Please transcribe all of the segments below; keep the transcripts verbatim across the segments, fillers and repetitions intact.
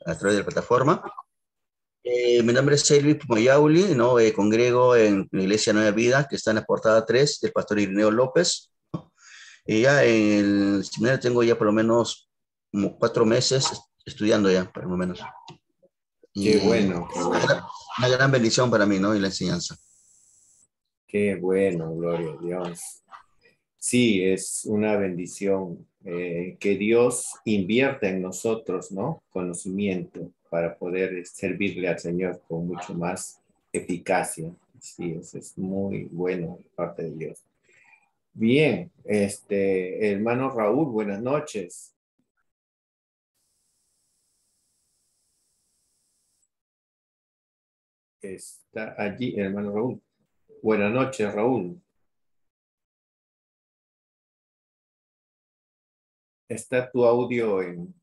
a través de la plataforma. Eh, mi nombre es Elvis Pumayauli, ¿no? Eh, congrego en la Iglesia Nueva Vida, que está en la portada tres del pastor Irineo López. Y ya en el seminario tengo ya por lo menos como cuatro meses estudiando ya, por lo menos. Qué Y es bueno, qué una gran, bueno. una gran bendición para mí, ¿no? Y la enseñanza. Qué bueno, gloria a Dios. Sí, es una bendición eh, que Dios invierta en nosotros, ¿no? Conocimiento para poder servirle al Señor con mucho más eficacia. Sí, eso es muy bueno de parte de Dios. Bien, este, hermano Raúl, buenas noches. Está allí, hermano Raúl. Buenas noches, Raúl. Está tu audio en...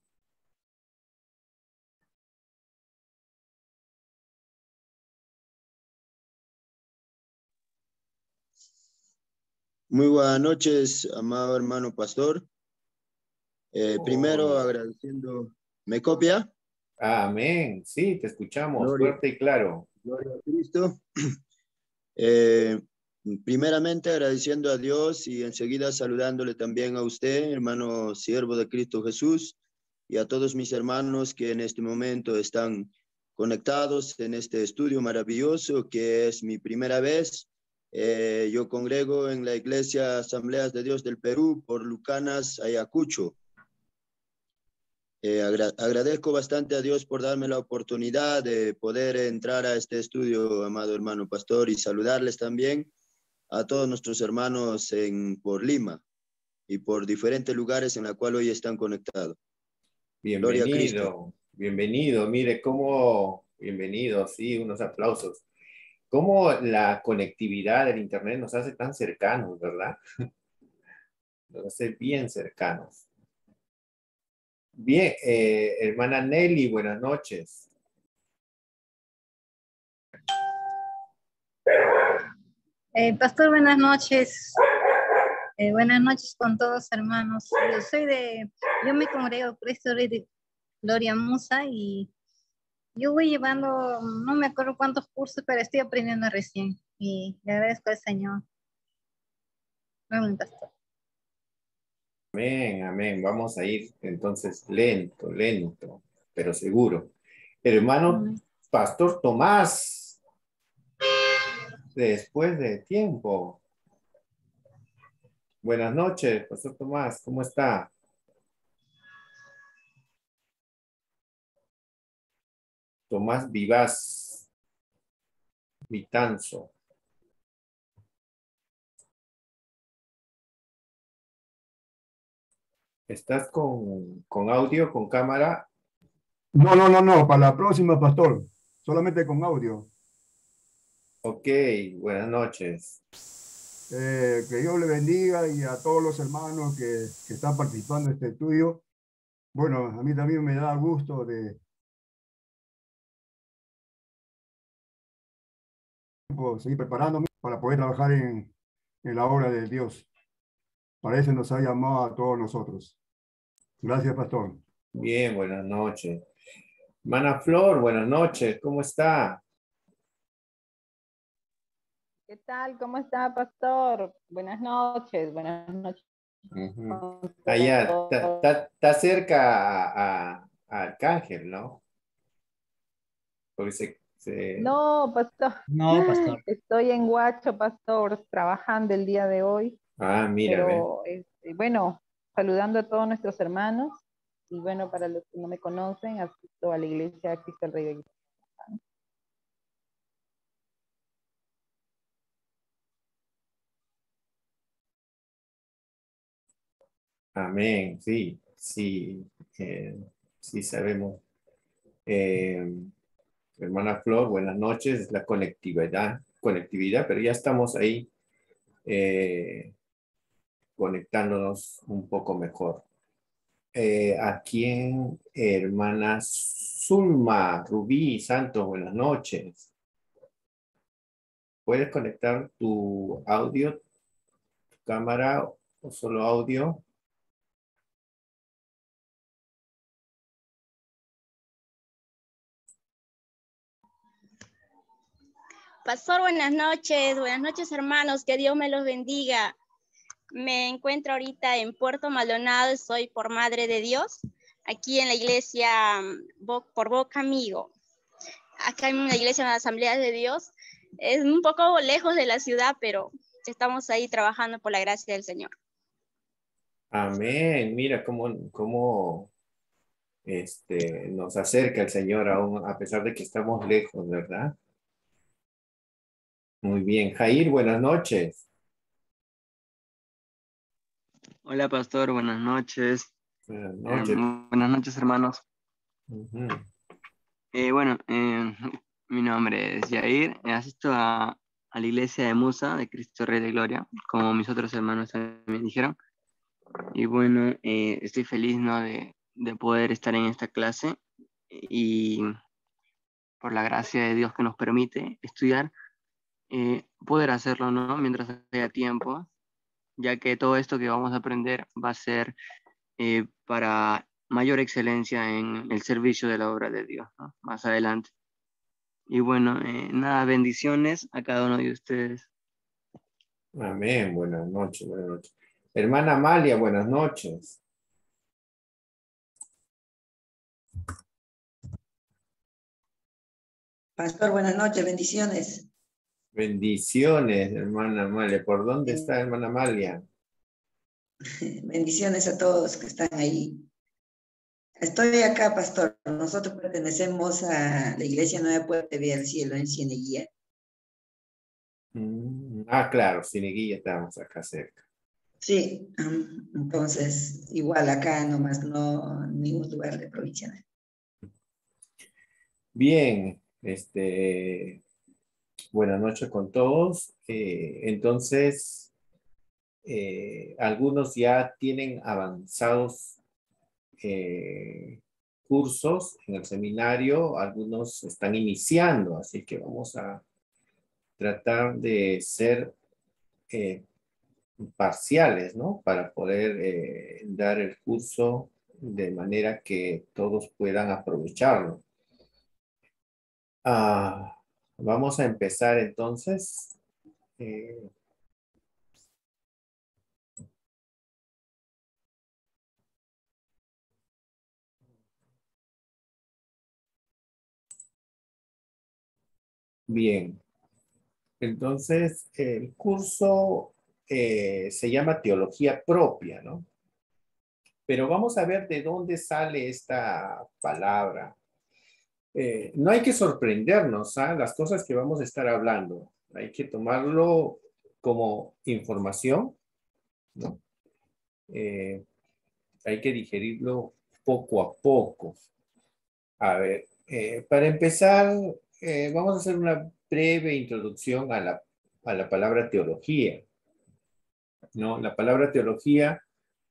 Muy buenas noches, amado hermano pastor. Eh, primero Oh, agradeciendo, ¿me copia? amén. Sí, te escuchamos Gloria, fuerte y claro. gloria a Cristo. Eh, primeramente agradeciendo a Dios y enseguida saludándole también a usted, hermano siervo de Cristo Jesús, y a todos mis hermanos que en este momento están conectados en este estudio maravilloso que es mi primera vez. Eh, yo congrego en la Iglesia Asambleas de Dios del Perú por Lucanas, Ayacucho. Eh, agra agradezco bastante a Dios por darme la oportunidad de poder entrar a este estudio, amado hermano pastor, y saludarles también a todos nuestros hermanos en, por Lima y por diferentes lugares en la cual hoy están conectados. Gloria a Cristo. Bienvenido, bienvenido. Mire cómo, bienvenido, sí, unos aplausos. Cómo la conectividad del Internet nos hace tan cercanos, ¿verdad? Nos hace bien cercanos. Bien, eh, hermana Nelly, buenas noches. Eh, pastor, buenas noches. Eh, buenas noches con todos, hermanos. Yo soy de, yo me congrego Cristo Rey de Gloria Musa y yo voy llevando, no me acuerdo cuántos cursos, pero estoy aprendiendo recién y le agradezco al Señor. Amén, pastor. Amén, amén. Vamos a ir entonces lento, lento, pero seguro. Hermano Amén. Pastor Tomás, después de tiempo. Buenas noches, Pastor Tomás, ¿cómo está? Tomás Vivaz, Vitanzo. ¿Estás con, con audio, con cámara? No, no, no, no, para la próxima, pastor. Solamente con audio. Ok, buenas noches. Eh, que Dios le bendiga y a todos los hermanos que, que están participando en este estudio. Bueno, a mí también me da gusto de pues, seguir preparándome para poder trabajar en, en la obra de Dios. Para eso nos ha llamado a todos nosotros. Gracias, pastor. Bien, buenas noches. Hermana Flor, buenas noches, ¿cómo está? ¿Qué tal? ¿Cómo está, pastor? Buenas noches, buenas noches. Uh-huh. Allá, está cerca a, a, a Arcángel, ¿no? Porque se, se... No, pastor. No, pastor. Estoy en Huacho, pastor, trabajando el día de hoy. Ah, mira, pero este, bueno, saludando a todos nuestros hermanos. Y bueno, para los que no me conocen, asisto a la iglesia Cristo el Rey de Gloria. amén, sí, sí, eh, sí sabemos. Eh, hermana Flor, buenas noches, la conectividad, conectividad, pero ya estamos ahí eh, conectándonos un poco mejor. Eh, ¿a quién, hermana Zulma Rubí Santos, buenas noches? ¿Puedes conectar tu audio, tu cámara o solo audio? Pastor, buenas noches. Buenas noches, hermanos. Que Dios me los bendiga. Me encuentro ahorita en Puerto Maldonado. Soy por Madre de Dios. Aquí en la iglesia por Boca Amigo. Acá en una iglesia en la Asamblea de Dios. Es un poco lejos de la ciudad, pero estamos ahí trabajando por la gracia del Señor. Amén. Mira cómo, cómo este, nos acerca el Señor aún, a pesar de que estamos lejos, ¿verdad? Muy bien. Jair, buenas noches. Hola, pastor. Buenas noches. Buenas noches. Eh, buenas noches, hermanos. Uh-huh. Eh, bueno, eh, mi nombre es Jair. Eh, asisto a, a la iglesia de Musa, de Cristo Rey de Gloria, como mis otros hermanos también dijeron. Y bueno, eh, estoy feliz, ¿no? de, de poder estar en esta clase y por la gracia de Dios que nos permite estudiar, eh, poder hacerlo, ¿no? Mientras haya tiempo, ya que todo esto que vamos a aprender va a ser eh, para mayor excelencia en el servicio de la obra de Dios, ¿no? Más adelante. Y bueno, eh, nada, bendiciones a cada uno de ustedes. Amén, buenas noches, buenas noches. Hermana Amalia, buenas noches. Pastor, buenas noches, bendiciones. Bendiciones, hermana Amalia. ¿Por dónde está hermana Amalia? Bendiciones a todos que están ahí. Estoy acá, pastor. Nosotros pertenecemos a la Iglesia Nueva Puerta Vía del Cielo en Cieneguía. Mm, ah, claro, Cieneguilla, estamos acá cerca. Sí, entonces, igual acá nomás, no ningún lugar de provincial. Bien, este, buenas noches con todos. Eh, entonces, eh, algunos ya tienen avanzados eh, cursos en el seminario, algunos están iniciando, así que vamos a tratar de ser eh, parciales, ¿no? Para poder eh, dar el curso de manera que todos puedan aprovecharlo. Ah, vamos a empezar entonces. Eh, bien. Entonces, el curso eh, se llama Teología Propia, ¿no? Pero vamos a ver de dónde sale esta palabra. Eh, no hay que sorprendernos a ¿eh? Las cosas que vamos a estar hablando. Hay que tomarlo como información, ¿no? Eh, hay que digerirlo poco a poco. A ver, eh, para empezar, eh, vamos a hacer una breve introducción a la, a la palabra teología, ¿no? La palabra teología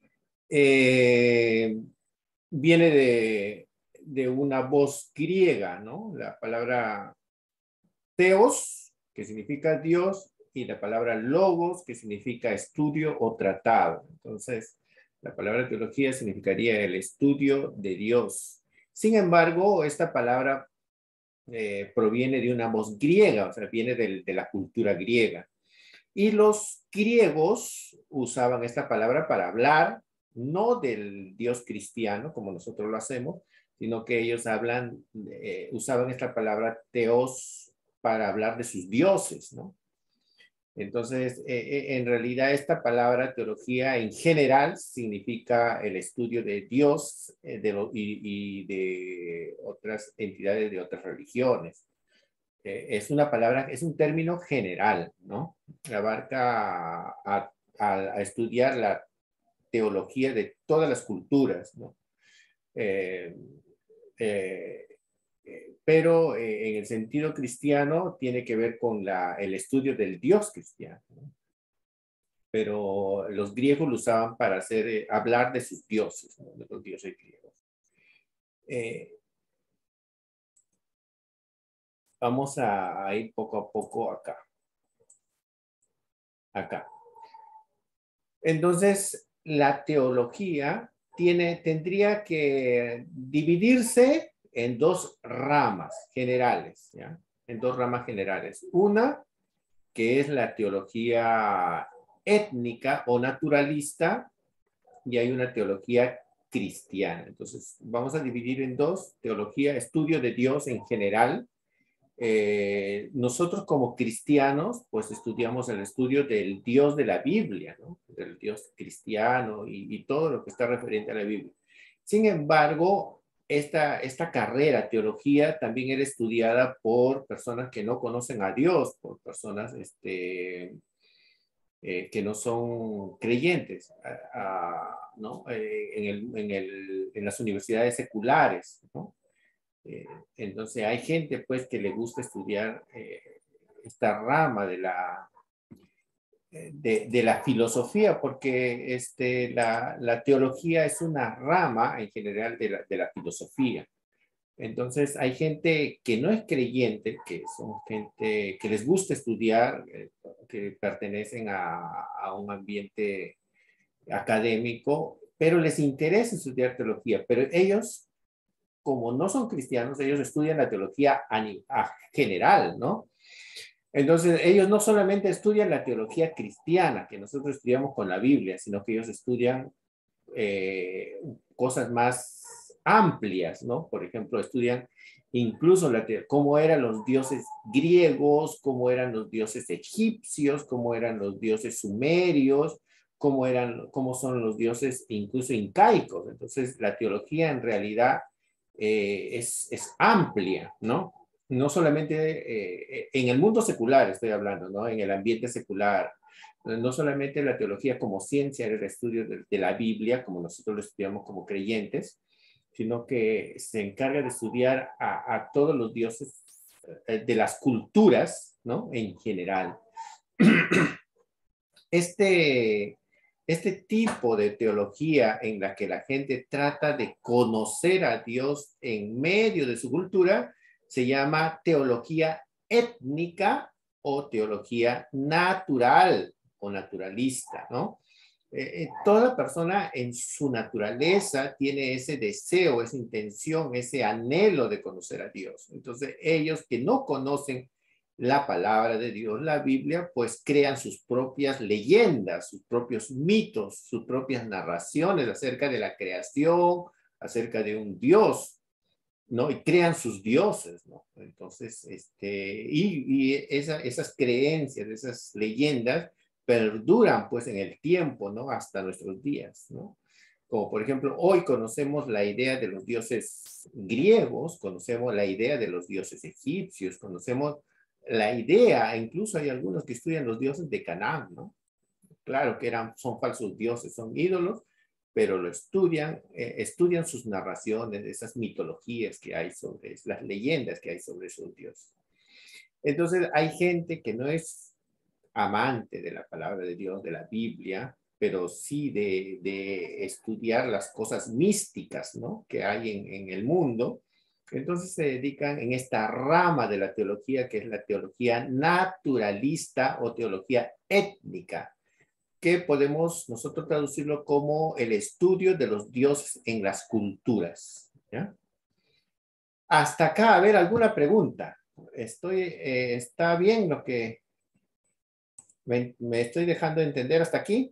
eh, viene de, de una voz griega, ¿no? La palabra teos, que significa Dios, y la palabra logos, que significa estudio o tratado. Entonces, la palabra teología significaría el estudio de Dios. Sin embargo, esta palabra eh, proviene de una voz griega, o sea, viene de, de la cultura griega. Y los griegos usaban esta palabra para hablar, no del Dios cristiano, como nosotros lo hacemos, sino que ellos hablan, eh, usaban esta palabra teos para hablar de sus dioses, ¿no? Entonces, eh, en realidad esta palabra teología en general significa el estudio de Dios eh, de lo, y, y de otras entidades de otras religiones. Eh, es una palabra, es un término general, ¿no? Abarca a, a, a estudiar la teología de todas las culturas, ¿no? Eh, eh, pero eh, en el sentido cristiano tiene que ver con la, el estudio del Dios cristiano, ¿no? Pero los griegos lo usaban para hacer, eh, hablar de sus dioses, ¿no? De los dioses griegos. Eh, vamos a, a ir poco a poco acá. Acá. Entonces, la teología tiene, tendría que dividirse en dos ramas generales, ¿ya? en dos ramas generales. Una, que es la teología étnica o naturalista, y hay una teología cristiana. Entonces, vamos a dividir en dos: teología, estudio de Dios en general. Eh, nosotros como cristianos, pues estudiamos el estudio del Dios de la Biblia, ¿no? Del Dios cristiano y, y todo lo que está referente a la Biblia. Sin embargo, esta, esta carrera, teología, también era estudiada por personas que no conocen a Dios, por personas este, eh, que no son creyentes, a, a, ¿no? Eh, en, el, en, el, en las universidades seculares, ¿no? Eh, entonces hay gente pues que le gusta estudiar eh, esta rama de la, de, de la filosofía, porque este, la, la teología es una rama en general de la, de la filosofía. Entonces hay gente que no es creyente, que son gente que les gusta estudiar, eh, que pertenecen a, a un ambiente académico, pero les interesa estudiar teología, pero ellos, como no son cristianos, ellos estudian la teología a, a general, ¿no? Entonces, ellos no solamente estudian la teología cristiana, que nosotros estudiamos con la Biblia, sino que ellos estudian eh, cosas más amplias, ¿no? Por ejemplo, estudian incluso la cómo eran los dioses griegos, cómo eran los dioses egipcios, cómo eran los dioses sumerios, cómo, eran, cómo son los dioses incluso incaicos. Entonces, la teología en realidad eh, es, es amplia, ¿no? No solamente eh, en el mundo secular estoy hablando, ¿no? En el ambiente secular. No solamente la teología como ciencia, el estudio de, de la Biblia, como nosotros lo estudiamos como creyentes, sino que se encarga de estudiar a, a todos los dioses de las culturas, ¿no? En general. Este, este tipo de teología en la que la gente trata de conocer a Dios en medio de su cultura se llama teología étnica o teología natural o naturalista, ¿no? Eh, eh, toda persona en su naturaleza tiene ese deseo, esa intención, ese anhelo de conocer a Dios. Entonces, ellos que no conocen la palabra de Dios, la Biblia, pues crean sus propias leyendas, sus propios mitos, sus propias narraciones acerca de la creación, acerca de un Dios, ¿no? Y crean sus dioses, ¿no? Entonces, este, y, y esa, esas creencias, esas leyendas perduran pues en el tiempo, ¿no? Hasta nuestros días, ¿no? Como por ejemplo, hoy conocemos la idea de los dioses griegos, conocemos la idea de los dioses egipcios, conocemos la idea, incluso hay algunos que estudian los dioses de Canaán, ¿no? Claro que eran, son falsos dioses, son ídolos, pero lo estudian, eh, estudian sus narraciones, esas mitologías que hay sobre, las leyendas que hay sobre esos dioses. Entonces hay gente que no es amante de la palabra de Dios, de la Biblia, pero sí de, de estudiar las cosas místicas, ¿no? Que hay en, en el mundo. Entonces se dedican en esta rama de la teología, que es la teología naturalista o teología étnica, que podemos nosotros traducirlo como el estudio de los dioses en las culturas, ¿ya? Hasta acá, a ver, ¿alguna pregunta? Estoy, eh, ¿está bien lo que me, me estoy dejando entender hasta aquí?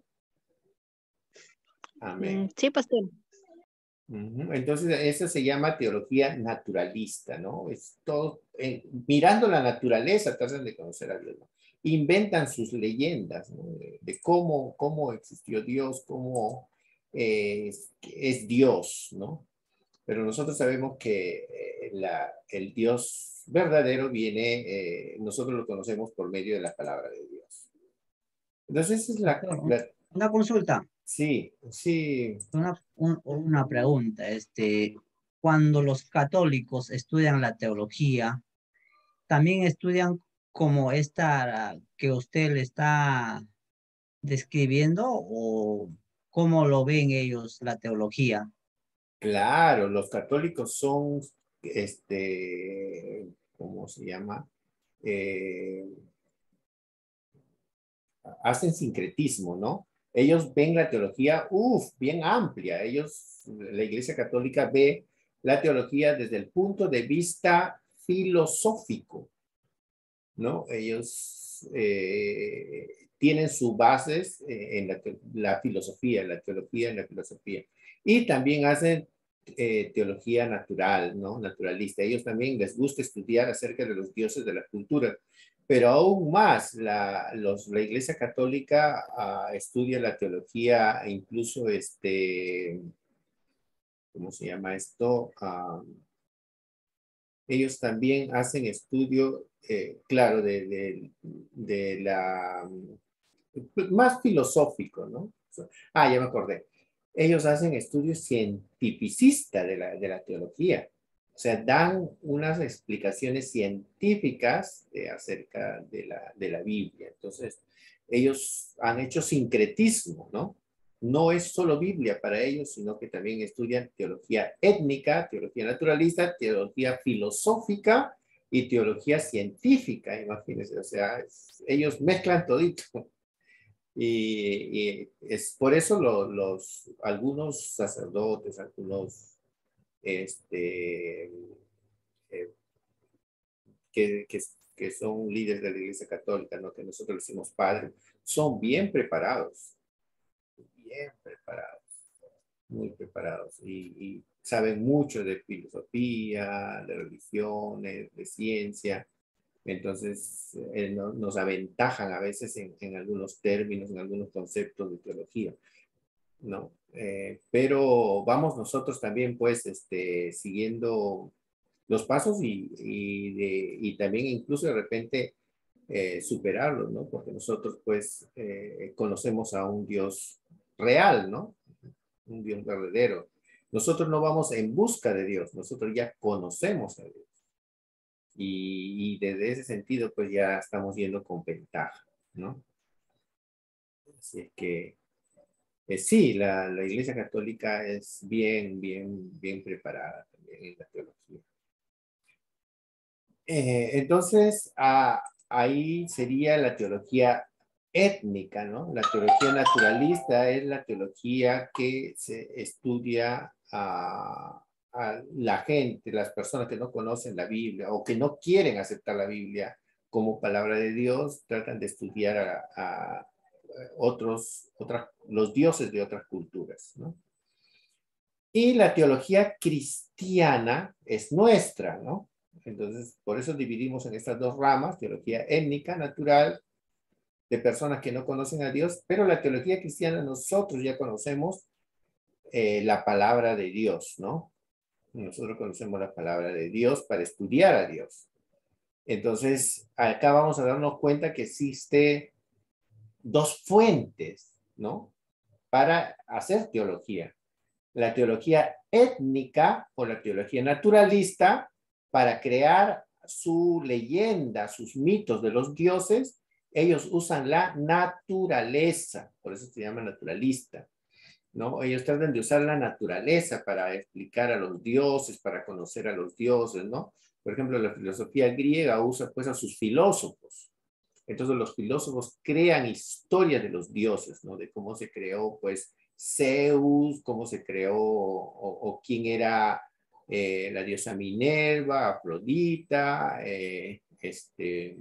Amén. Sí, pastor. Uh-huh. Entonces, eso se llama teología naturalista, ¿no? Es todo, eh, mirando la naturaleza, tratan de conocer a Dios, ¿no? Inventan sus leyendas, ¿no? de, de cómo, cómo existió Dios, cómo eh, es, es Dios, ¿no? Pero nosotros sabemos que eh, la, el Dios verdadero viene, eh, nosotros lo conocemos por medio de la palabra de Dios. Entonces, esa es la, la... Una consulta. Sí, sí. Una, un, una pregunta. Este, cuando los católicos estudian la teología, ¿también estudian como esta que usted le está describiendo o cómo lo ven ellos la teología? Claro, los católicos son, este, ¿cómo se llama? Eh, hacen sincretismo, ¿no? Ellos ven la teología, uff, bien amplia. Ellos, la Iglesia Católica ve la teología desde el punto de vista filosófico, ¿no? Ellos eh, tienen sus bases eh, en la, la filosofía, la teología, en la filosofía. Y también hacen eh, teología natural, ¿no? Naturalista. Ellos también les gusta estudiar acerca de los dioses de la cultura. Pero aún más, la, los, la Iglesia Católica uh, estudia la teología, e incluso, este, ¿cómo se llama esto? Uh, ellos también hacen estudio, eh, claro, de, de, de la, más filosófico, ¿no? Ah, ya me acordé. Ellos hacen estudios cientificistas de la, de la teología. O sea, dan unas explicaciones científicas de, acerca de la, de la Biblia. Entonces, ellos han hecho sincretismo, ¿no? No es solo Biblia para ellos, sino que también estudian teología étnica, teología naturalista, teología filosófica y teología científica, imagínense. O sea, es, ellos mezclan todito. Y, y es por eso lo, los, algunos sacerdotes, algunos este, eh, que, que, que son líderes de la Iglesia Católica, ¿no? Que nosotros decimos padres, son bien preparados, bien preparados, muy preparados y, y saben mucho de filosofía, de religiones, de ciencia. Entonces, eh, no, nos aventajan a veces en, en algunos términos, en algunos conceptos de teología, ¿no? Eh, pero vamos nosotros también, pues, este, siguiendo los pasos y, y, de, y también incluso de repente eh, superarlos, ¿no? Porque nosotros, pues, eh, conocemos a un Dios real, ¿no? Un Dios verdadero. Nosotros no vamos en busca de Dios, nosotros ya conocemos a Dios. Y, y desde ese sentido, pues ya estamos yendo con ventaja, ¿no? Así es que, eh, sí, la, la Iglesia Católica es bien, bien, bien preparada también en la teología. Eh, entonces, ah, ahí sería la teología étnica, ¿no? La teología naturalista es la teología que se estudia a... a la gente, las personas que no conocen la Biblia o que no quieren aceptar la Biblia como palabra de Dios, tratan de estudiar a, a otros, otras, los dioses de otras culturas, ¿no? Y la teología cristiana es nuestra, ¿no? Entonces, por eso dividimos en estas dos ramas, teología étnica, natural, de personas que no conocen a Dios, pero la teología cristiana nosotros ya conocemos eh, la palabra de Dios, ¿no? Nosotros conocemos la palabra de Dios para estudiar a Dios. Entonces, acá vamos a darnos cuenta que existe dos fuentes, ¿no? Para hacer teología. La teología étnica o la teología naturalista para crear su leyenda, sus mitos de los dioses. Ellos usan la naturaleza, por eso se llama naturalista, ¿no? Ellos tratan de usar la naturaleza para explicar a los dioses, para conocer a los dioses, ¿no? Por ejemplo, la filosofía griega usa pues a sus filósofos. Entonces los filósofos crean historias de los dioses, ¿no? De cómo se creó pues Zeus, cómo se creó o, o quién era eh, la diosa Minerva, Afrodita, eh, este...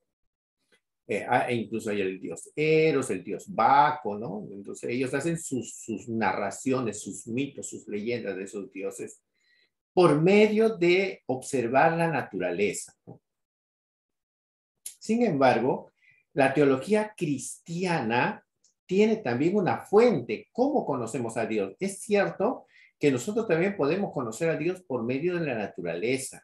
Eh, e incluso hay el dios Eros, el dios Baco, ¿no? Entonces ellos hacen sus, sus narraciones, sus mitos, sus leyendas de esos dioses por medio de observar la naturaleza, ¿no? Sin embargo, la teología cristiana tiene también una fuente. ¿Cómo conocemos a Dios? Es cierto que nosotros también podemos conocer a Dios por medio de la naturaleza.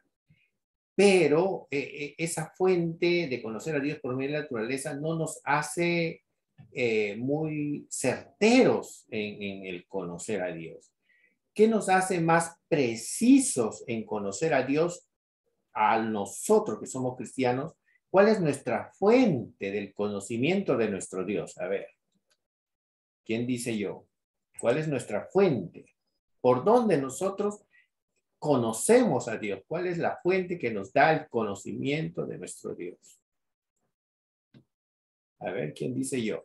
Pero eh, esa fuente de conocer a Dios por medio de la naturaleza no nos hace eh, muy certeros en, en el conocer a Dios. ¿Qué nos hace más precisos en conocer a Dios a nosotros que somos cristianos? ¿Cuál es nuestra fuente del conocimiento de nuestro Dios? A ver, ¿quién dice yo? ¿Cuál es nuestra fuente? ¿Por dónde nosotros conocemos a Dios? ¿Cuál es la fuente que nos da el conocimiento de nuestro Dios? A ver, ¿quién dice yo?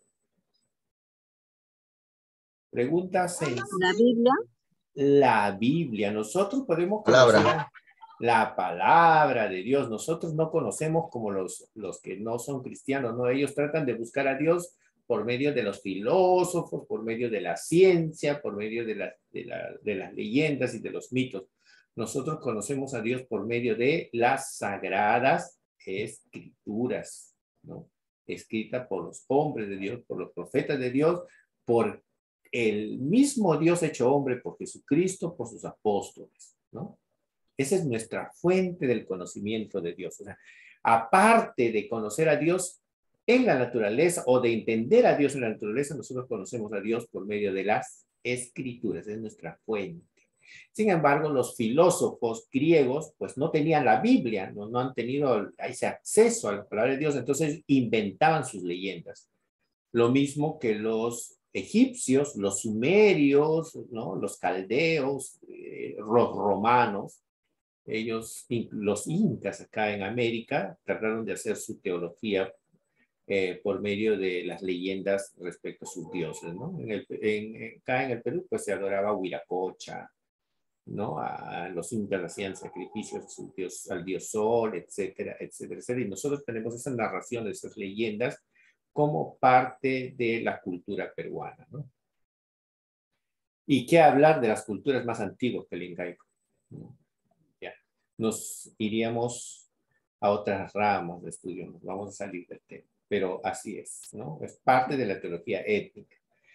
Pregunta seis. La Biblia. La Biblia. Nosotros podemos Palabra. conocer a, la palabra de Dios. Nosotros no conocemos como los, los que no son cristianos, ¿no? Ellos tratan de buscar a Dios por medio de los filósofos, por medio de la ciencia, por medio de, la, de, la, de las leyendas y de los mitos. Nosotros conocemos a Dios por medio de las sagradas escrituras, ¿no? Escrita por los hombres de Dios, por los profetas de Dios, por el mismo Dios hecho hombre, por Jesucristo, por sus apóstoles, ¿no? Esa es nuestra fuente del conocimiento de Dios. O sea, aparte de conocer a Dios en la naturaleza o de entender a Dios en la naturaleza, nosotros conocemos a Dios por medio de las escrituras, es nuestra fuente. Sin embargo, los filósofos griegos pues no tenían la Biblia, no, no han tenido ese acceso a la palabra de Dios, entonces inventaban sus leyendas. Lo mismo que los egipcios, los sumerios, ¿no? Los caldeos, eh, los romanos, ellos, los incas acá en América, trataron de hacer su teología eh, por medio de las leyendas respecto a sus dioses, ¿no? En el, en, acá en el Perú pues se adoraba a Huiracocha, ¿no? A los incas hacían sacrificios a su dios, al dios Sol, etcétera, etcétera, etcétera. Y nosotros tenemos esa narración de esas leyendas como parte de la cultura peruana, ¿no? ¿Y qué hablar de las culturas más antiguas que el incaico? Ya, nos iríamos a otras ramas de estudio, nos vamos a salir del tema, pero así es, ¿no? Es parte de la teología étnica.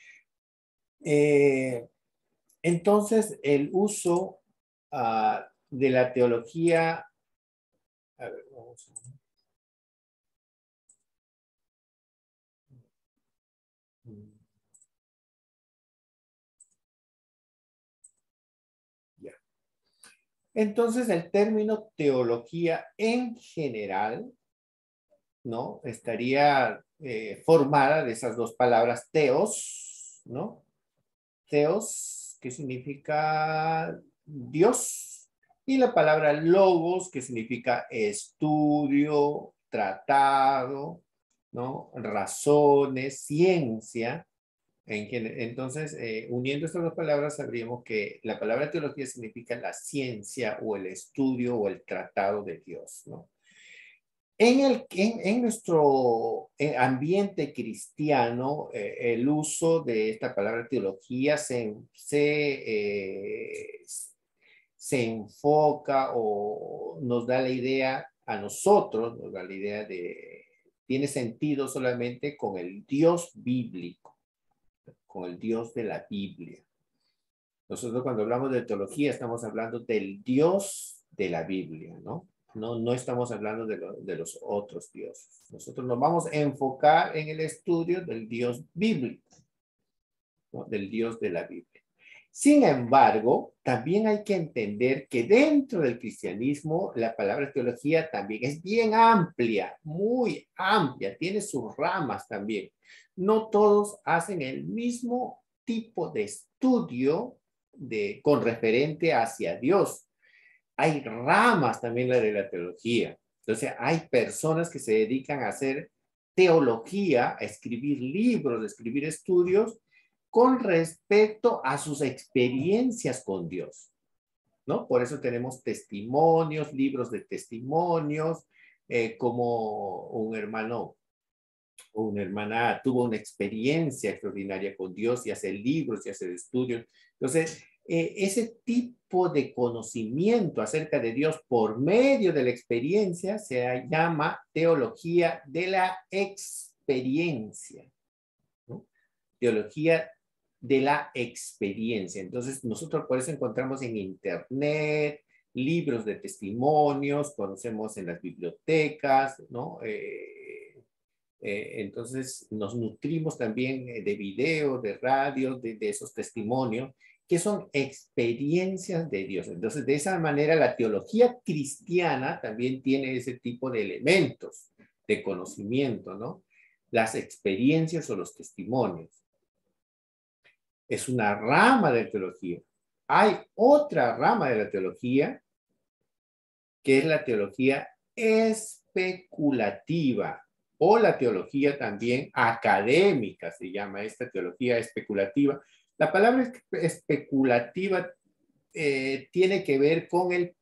Eh, Entonces, el uso uh, de la teología, a ver, vamos a ver. Ya. Entonces, el término teología en general, ¿no? Estaría eh, formada de esas dos palabras, teos, ¿no? Teos, que significa Dios, y la palabra logos, que significa estudio, tratado, ¿no? Razones, ciencia. Entonces, eh, uniendo estas dos palabras, sabríamos que la palabra teología significa la ciencia o el estudio o el tratado de Dios, ¿no? En, el, en, en nuestro ambiente cristiano, eh, el uso de esta palabra teología se, se, eh, se enfoca o nos da la idea a nosotros, nos da la idea de, tiene sentido solamente con el Dios bíblico, con el Dios de la Biblia. Nosotros cuando hablamos de teología estamos hablando del Dios de la Biblia, ¿no? No, no estamos hablando de, lo, de los otros dioses. Nosotros nos vamos a enfocar en el estudio del Dios bíblico, ¿no? Del Dios de la Biblia. Sin embargo, también hay que entender que dentro del cristianismo la palabra teología también es bien amplia, muy amplia, tiene sus ramas también. No todos hacen el mismo tipo de estudio de, con referente hacia Dios. Hay ramas también la de la teología. Entonces, hay personas que se dedican a hacer teología, a escribir libros, a escribir estudios con respecto a sus experiencias con Dios, ¿no? Por eso tenemos testimonios, libros de testimonios, eh, como un hermano o una hermana tuvo una experiencia extraordinaria con Dios y hace libros y hace estudios. Entonces, eh, ese tipo de conocimiento acerca de Dios por medio de la experiencia se llama teología de la experiencia, ¿no? Teología de la experiencia. Entonces, nosotros por eso encontramos en internet libros de testimonios, conocemos en las bibliotecas, ¿no? Eh, eh, entonces, nos nutrimos también de video, de radio, de, de esos testimonios, que son experiencias de Dios. Entonces, de esa manera, la teología cristiana también tiene ese tipo de elementos de conocimiento, ¿no? Las experiencias o los testimonios. Es una rama de teología. Hay otra rama de la teología, que es la teología especulativa, o la teología también académica, se llama esta teología especulativa. La palabra especulativa eh, tiene que ver con el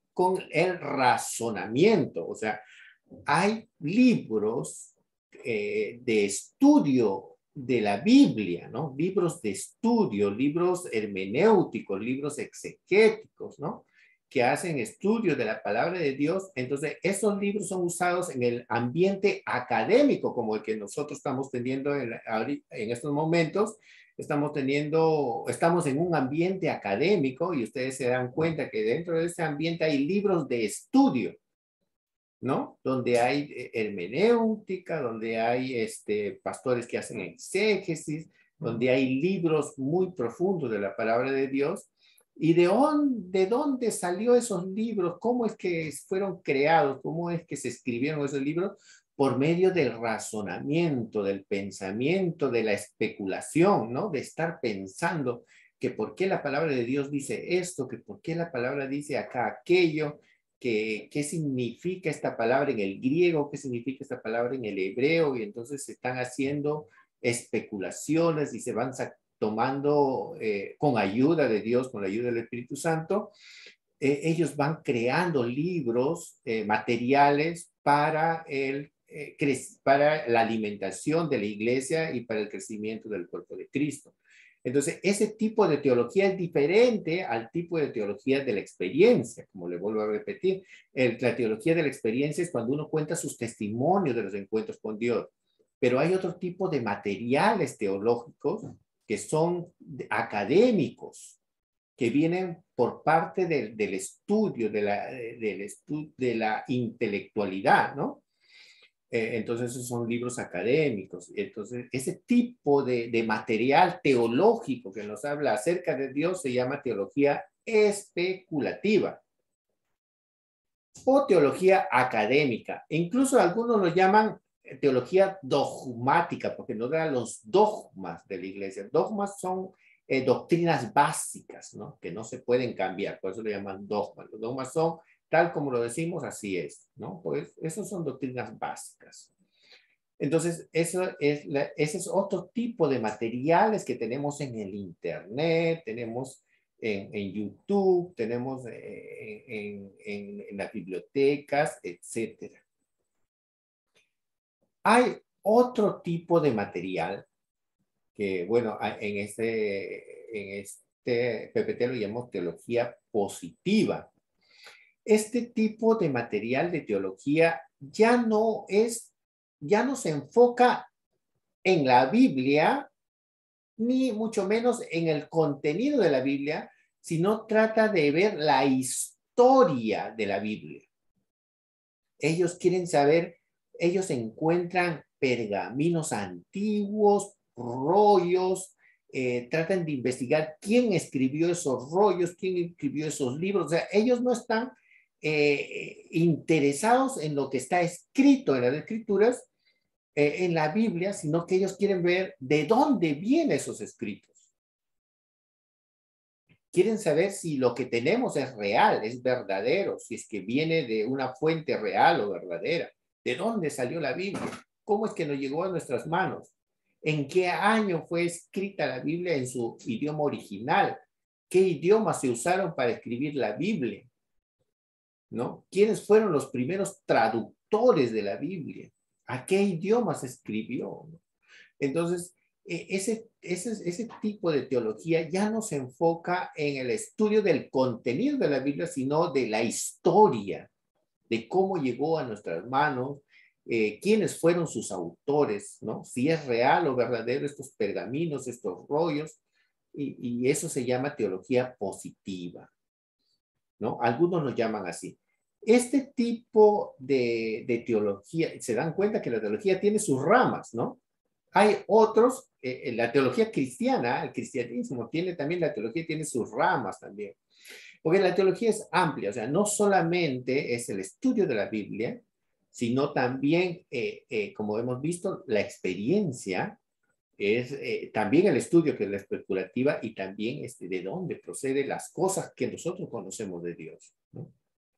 con el razonamiento. O sea, hay libros eh, de estudio de la Biblia, ¿no? Libros de estudio, libros hermenéuticos, libros exegéticos, ¿no? Que hacen estudio de la palabra de Dios. Entonces, esos libros son usados en el ambiente académico, como el que nosotros estamos teniendo en, en estos momentos. Estamos teniendo, estamos en un ambiente académico y ustedes se dan cuenta que dentro de ese ambiente hay libros de estudio, ¿no? Donde hay hermenéutica, donde hay este, pastores que hacen exégesis, donde hay libros muy profundos de la palabra de Dios. ¿Y de dónde, de dónde salió esos libros? ¿Cómo es que fueron creados? ¿Cómo es que se escribieron esos libros? Por medio del razonamiento, del pensamiento, de la especulación, ¿no? De estar pensando que por qué la palabra de Dios dice esto, que por qué la palabra dice acá aquello, que qué significa esta palabra en el griego, qué significa esta palabra en el hebreo, y entonces se están haciendo especulaciones y se van tomando eh, con ayuda de Dios, con la ayuda del Espíritu Santo, eh, ellos van creando libros, eh, materiales para, el, eh, para la alimentación de la iglesia y para el crecimiento del cuerpo de Cristo. Entonces, ese tipo de teología es diferente al tipo de teología de la experiencia, como le vuelvo a repetir. El, la teología de la experiencia es cuando uno cuenta sus testimonios de los encuentros con Dios, pero hay otro tipo de materiales teológicos que son académicos, que vienen por parte del, del estudio, de la, del estu de la intelectualidad, ¿no? Eh, entonces, esos son libros académicos. Entonces, ese tipo de, de material teológico que nos habla acerca de Dios se llama teología especulativa o teología académica. E incluso algunos lo llaman teología dogmática, porque nos da los dogmas de la iglesia. Dogmas son eh, doctrinas básicas, ¿no? Que no se pueden cambiar, por eso le llaman dogmas. Los dogmas son tal como lo decimos, así es, ¿no? Pues esos son doctrinas básicas. Entonces, eso es la, ese es otro tipo de materiales que tenemos en el Internet, tenemos en, en YouTube, tenemos en, en, en, en las bibliotecas, etcétera. Hay otro tipo de material que, bueno, en este, en este P P T lo llamamos teología positiva. Este tipo de material de teología ya no es, ya no se enfoca en la Biblia, ni mucho menos en el contenido de la Biblia, sino trata de ver la historia de la Biblia. Ellos quieren saber, ellos encuentran pergaminos antiguos, rollos, eh, tratan de investigar quién escribió esos rollos, quién escribió esos libros. O sea, ellos no están eh, interesados en lo que está escrito en las Escrituras, eh, en la Biblia, sino que ellos quieren ver de dónde vienen esos escritos. Quieren saber si lo que tenemos es real, es verdadero, si es que viene de una fuente real o verdadera. ¿De dónde salió la Biblia? ¿Cómo es que nos llegó a nuestras manos? ¿En qué año fue escrita la Biblia en su idioma original? ¿Qué idiomas se usaron para escribir la Biblia? ¿No? ¿Quiénes fueron los primeros traductores de la Biblia? ¿A qué idioma se escribió? Entonces, ese, ese, ese tipo de teología ya no se enfoca en el estudio del contenido de la Biblia, sino de la historia, de cómo llegó a nuestras manos, eh, quiénes fueron sus autores, ¿no? Si es real o verdadero estos pergaminos, estos rollos, y, y eso se llama teología positiva, ¿no? Algunos lo llaman así. Este tipo de, de teología, se dan cuenta que la teología tiene sus ramas, ¿no? Hay otros, eh, la teología cristiana, el cristianismo tiene también, la teología tiene sus ramas también. Porque la teología es amplia, o sea, no solamente es el estudio de la Biblia, sino también, eh, eh, como hemos visto, la experiencia, es eh, también el estudio que es la especulativa y también este, de dónde proceden las cosas que nosotros conocemos de Dios, ¿no?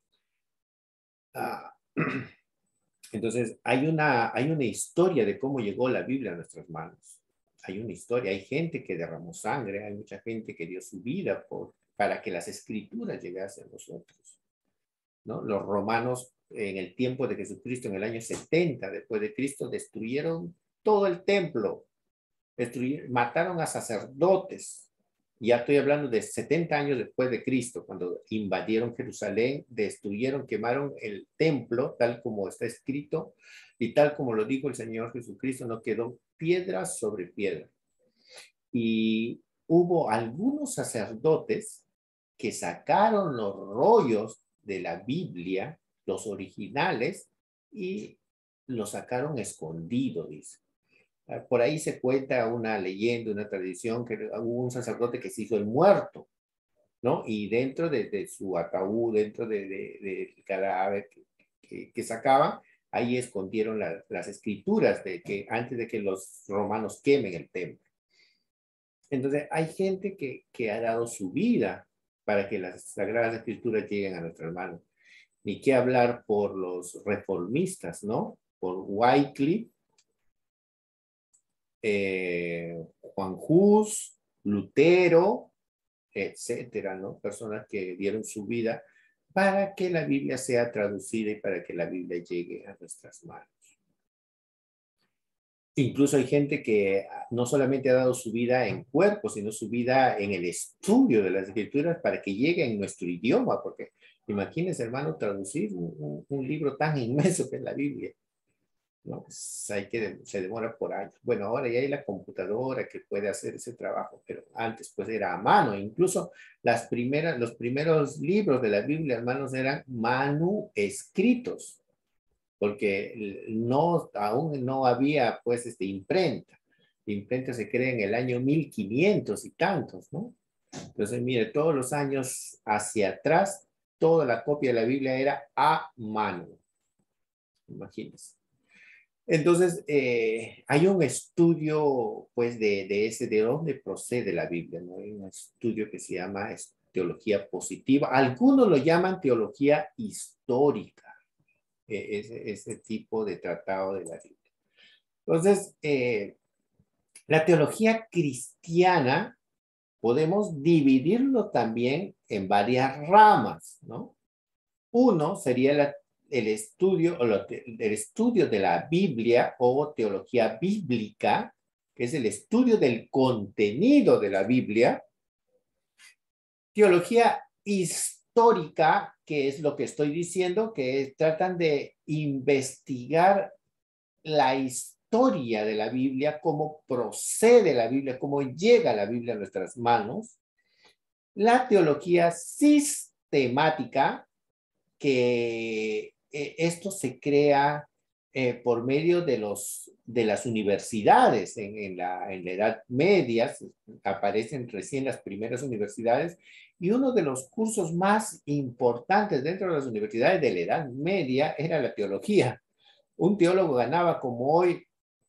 Ah, entonces, hay una, hay una historia de cómo llegó la Biblia a nuestras manos. Hay una historia, hay gente que derramó sangre, hay mucha gente que dio su vida por, para que las escrituras llegasen a nosotros. ¿no? Los romanos en el tiempo de Jesucristo, en el año setenta después de Cristo, destruyeron todo el templo, destruyeron, mataron a sacerdotes. Ya estoy hablando de setenta años después de Cristo, cuando invadieron Jerusalén, destruyeron, quemaron el templo, tal como está escrito, y tal como lo dijo el Señor Jesucristo, no quedó piedra sobre piedra. Y hubo algunos sacerdotes que sacaron los rollos de la Biblia, los originales, y los sacaron escondidos, dice. Por ahí se cuenta una leyenda, una tradición, que hubo un sacerdote que se hizo el muerto, ¿no? Y dentro de, de su ataúd, dentro del de, de, de cadáver que, que, que sacaban, ahí escondieron la, las escrituras de que antes de que los romanos quemen el templo. Entonces, hay gente que, que ha dado su vida para que las sagradas escrituras lleguen a nuestras manos. Ni qué hablar por los reformistas, ¿no? Por Wycliffe, eh, Juan Hus, Lutero, etcétera, ¿no? Personas que dieron su vida para que la Biblia sea traducida y para que la Biblia llegue a nuestras manos. Incluso hay gente que no solamente ha dado su vida en cuerpo, sino su vida en el estudio de las escrituras para que llegue en nuestro idioma, porque imagínense, hermano, traducir un, un, un libro tan inmenso que es la Biblia, ¿no? Pues hay que, se demora por años. Bueno, ahora ya hay la computadora que puede hacer ese trabajo, pero antes pues era a mano. Incluso las primeras, los primeros libros de la Biblia, hermanos, eran manuscritos, porque no, aún no había pues este imprenta. La imprenta se crea en el año mil quinientos y tantos, ¿no? Entonces, mire, todos los años hacia atrás, toda la copia de la Biblia era a mano. Imagínense. Entonces, eh, hay un estudio, pues, de, de ese, de dónde procede la Biblia, ¿no? Hay un estudio que se llama teología positiva. Algunos lo llaman teología histórica, eh, ese, ese tipo de tratado de la Biblia. Entonces, eh, la teología cristiana podemos dividirlo también en varias ramas, ¿no? Uno sería la el estudio, o lo, el estudio de la Biblia o teología bíblica, que es el estudio del contenido de la Biblia. Teología histórica, que es lo que estoy diciendo, que es, tratan de investigar la historia de la Biblia, cómo procede la Biblia, cómo llega la Biblia a nuestras manos. La teología sistemática, que Eh, esto se crea eh, por medio de, los, de las universidades. En, en, la, en la Edad Media aparecen recién las primeras universidades, y uno de los cursos más importantes dentro de las universidades de la Edad Media era la teología. Un teólogo ganaba como hoy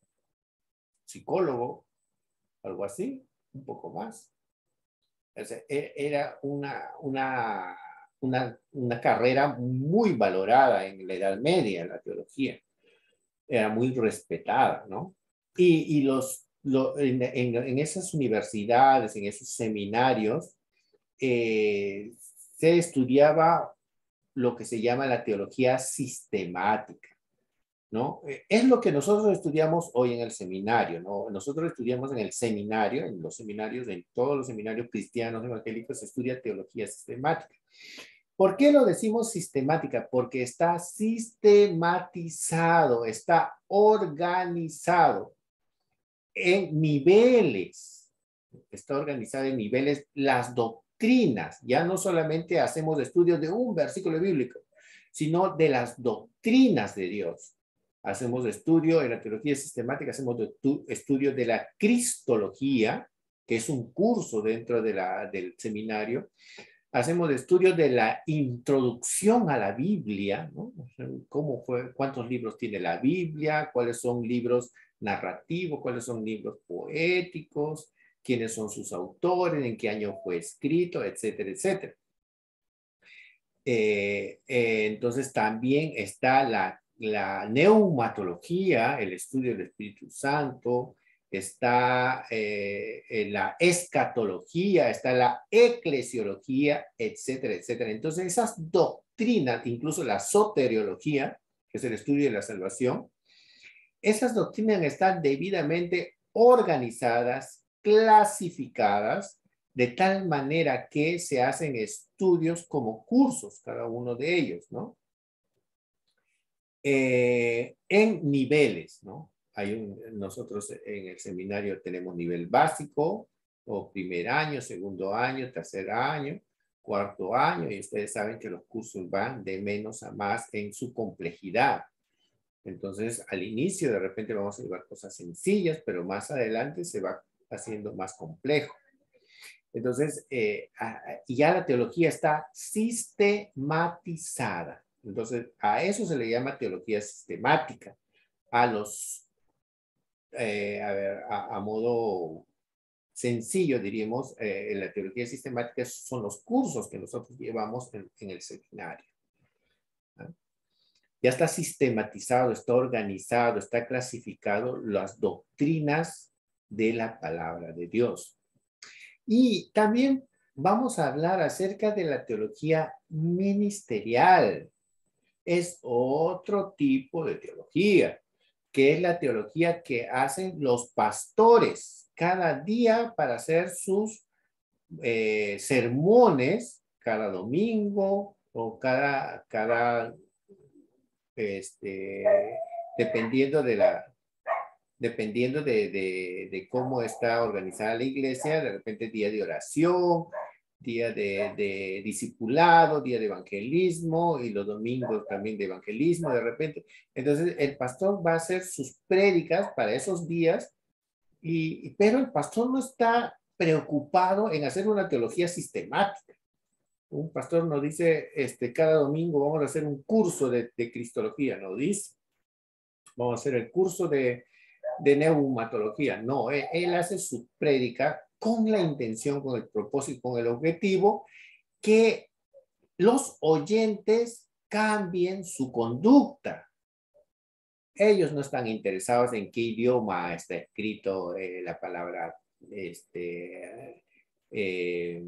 psicólogo, algo así, un poco más. O sea, era una... una Una, una carrera muy valorada en la Edad Media, la teología. Era muy respetada, ¿no? Y, y los, lo, en, en, en esas universidades, en esos seminarios, eh, se estudiaba lo que se llama la teología sistemática, ¿no? Es lo que nosotros estudiamos hoy en el seminario, ¿no? Nosotros estudiamos en el seminario, en los seminarios, en todos los seminarios cristianos evangélicos se estudia teología sistemática. ¿Por qué lo decimos sistemática? Porque está sistematizado, está organizado en niveles, está organizado en niveles las doctrinas. Ya no solamente hacemos estudios de un versículo bíblico, sino de las doctrinas de Dios. Hacemos estudio en la teología sistemática, hacemos estudio de la cristología, que es un curso dentro de la, del seminario. Hacemos estudios de la introducción a la Biblia, ¿no? ¿Cómo fue, cuántos libros tiene la Biblia? ¿Cuáles son libros narrativos? ¿Cuáles son libros poéticos? ¿Quiénes son sus autores? ¿En qué año fue escrito? Etcétera, etcétera. Eh, eh, entonces también está la, la neumatología, el estudio del Espíritu Santo. Está eh, en la escatología, está la eclesiología, etcétera, etcétera. Entonces, esas doctrinas doctrinas, incluso la soteriología, que es el estudio de la salvación, esas doctrinas están debidamente organizadas, clasificadas, de tal manera que se hacen estudios como cursos, cada uno de ellos, ¿no? Eh, en niveles, ¿no? Hay un, nosotros en el seminario tenemos nivel básico, o primer año, segundo año, tercer año, cuarto año, y ustedes saben que los cursos van de menos a más en su complejidad. Entonces, al inicio de repente vamos a llevar cosas sencillas, pero más adelante se va haciendo más complejo. Entonces, eh, ya la teología está sistematizada. Entonces, a eso se le llama teología sistemática. A los, eh, a ver, a, a modo sencillo, diríamos, eh, la teología sistemática son los cursos que nosotros llevamos en, en el seminario. ¿No? Ya está sistematizado, está organizado, está clasificado las doctrinas de la palabra de Dios. Y también vamos a hablar acerca de la teología ministerial. Es otro tipo de teología, que es la teología que hacen los pastores cada día para hacer sus eh, sermones cada domingo o cada, cada este, dependiendo de la dependiendo de, de, de cómo está organizada la iglesia, de repente día de oración, día de, de discipulado, día de evangelismo, y los domingos también de evangelismo, de repente. Entonces, el pastor va a hacer sus prédicas para esos días, y, pero el pastor no está preocupado en hacer una teología sistemática. Un pastor no dice, este, cada domingo vamos a hacer un curso de, de cristología, no dice. Vamos a hacer el curso de de neumatología. No, él, él hace su prédica con la intención, con el propósito, con el objetivo que los oyentes cambien su conducta. Ellos no están interesados en qué idioma está escrito eh, la palabra este, eh,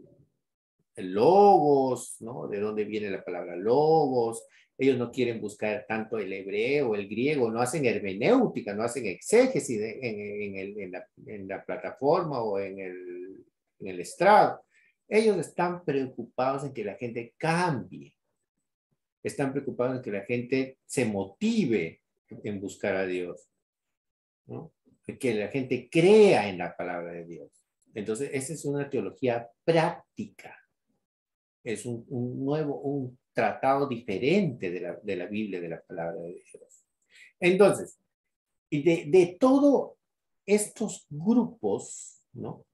logos, ¿no? De dónde viene la palabra logos. Ellos no quieren buscar tanto el hebreo, el griego, no hacen hermenéutica, no hacen exégesis en, en, el, en, la, en la plataforma o en el, en el estrado. Ellos están preocupados en que la gente cambie. Están preocupados en que la gente se motive en buscar a Dios, ¿no? Que la gente crea en la palabra de Dios. Entonces, esa es una teología práctica. Es un, un nuevo, un tratado diferente de la, de la Biblia, de la palabra de Dios. Entonces, de, de todos estos grupos, ¿no?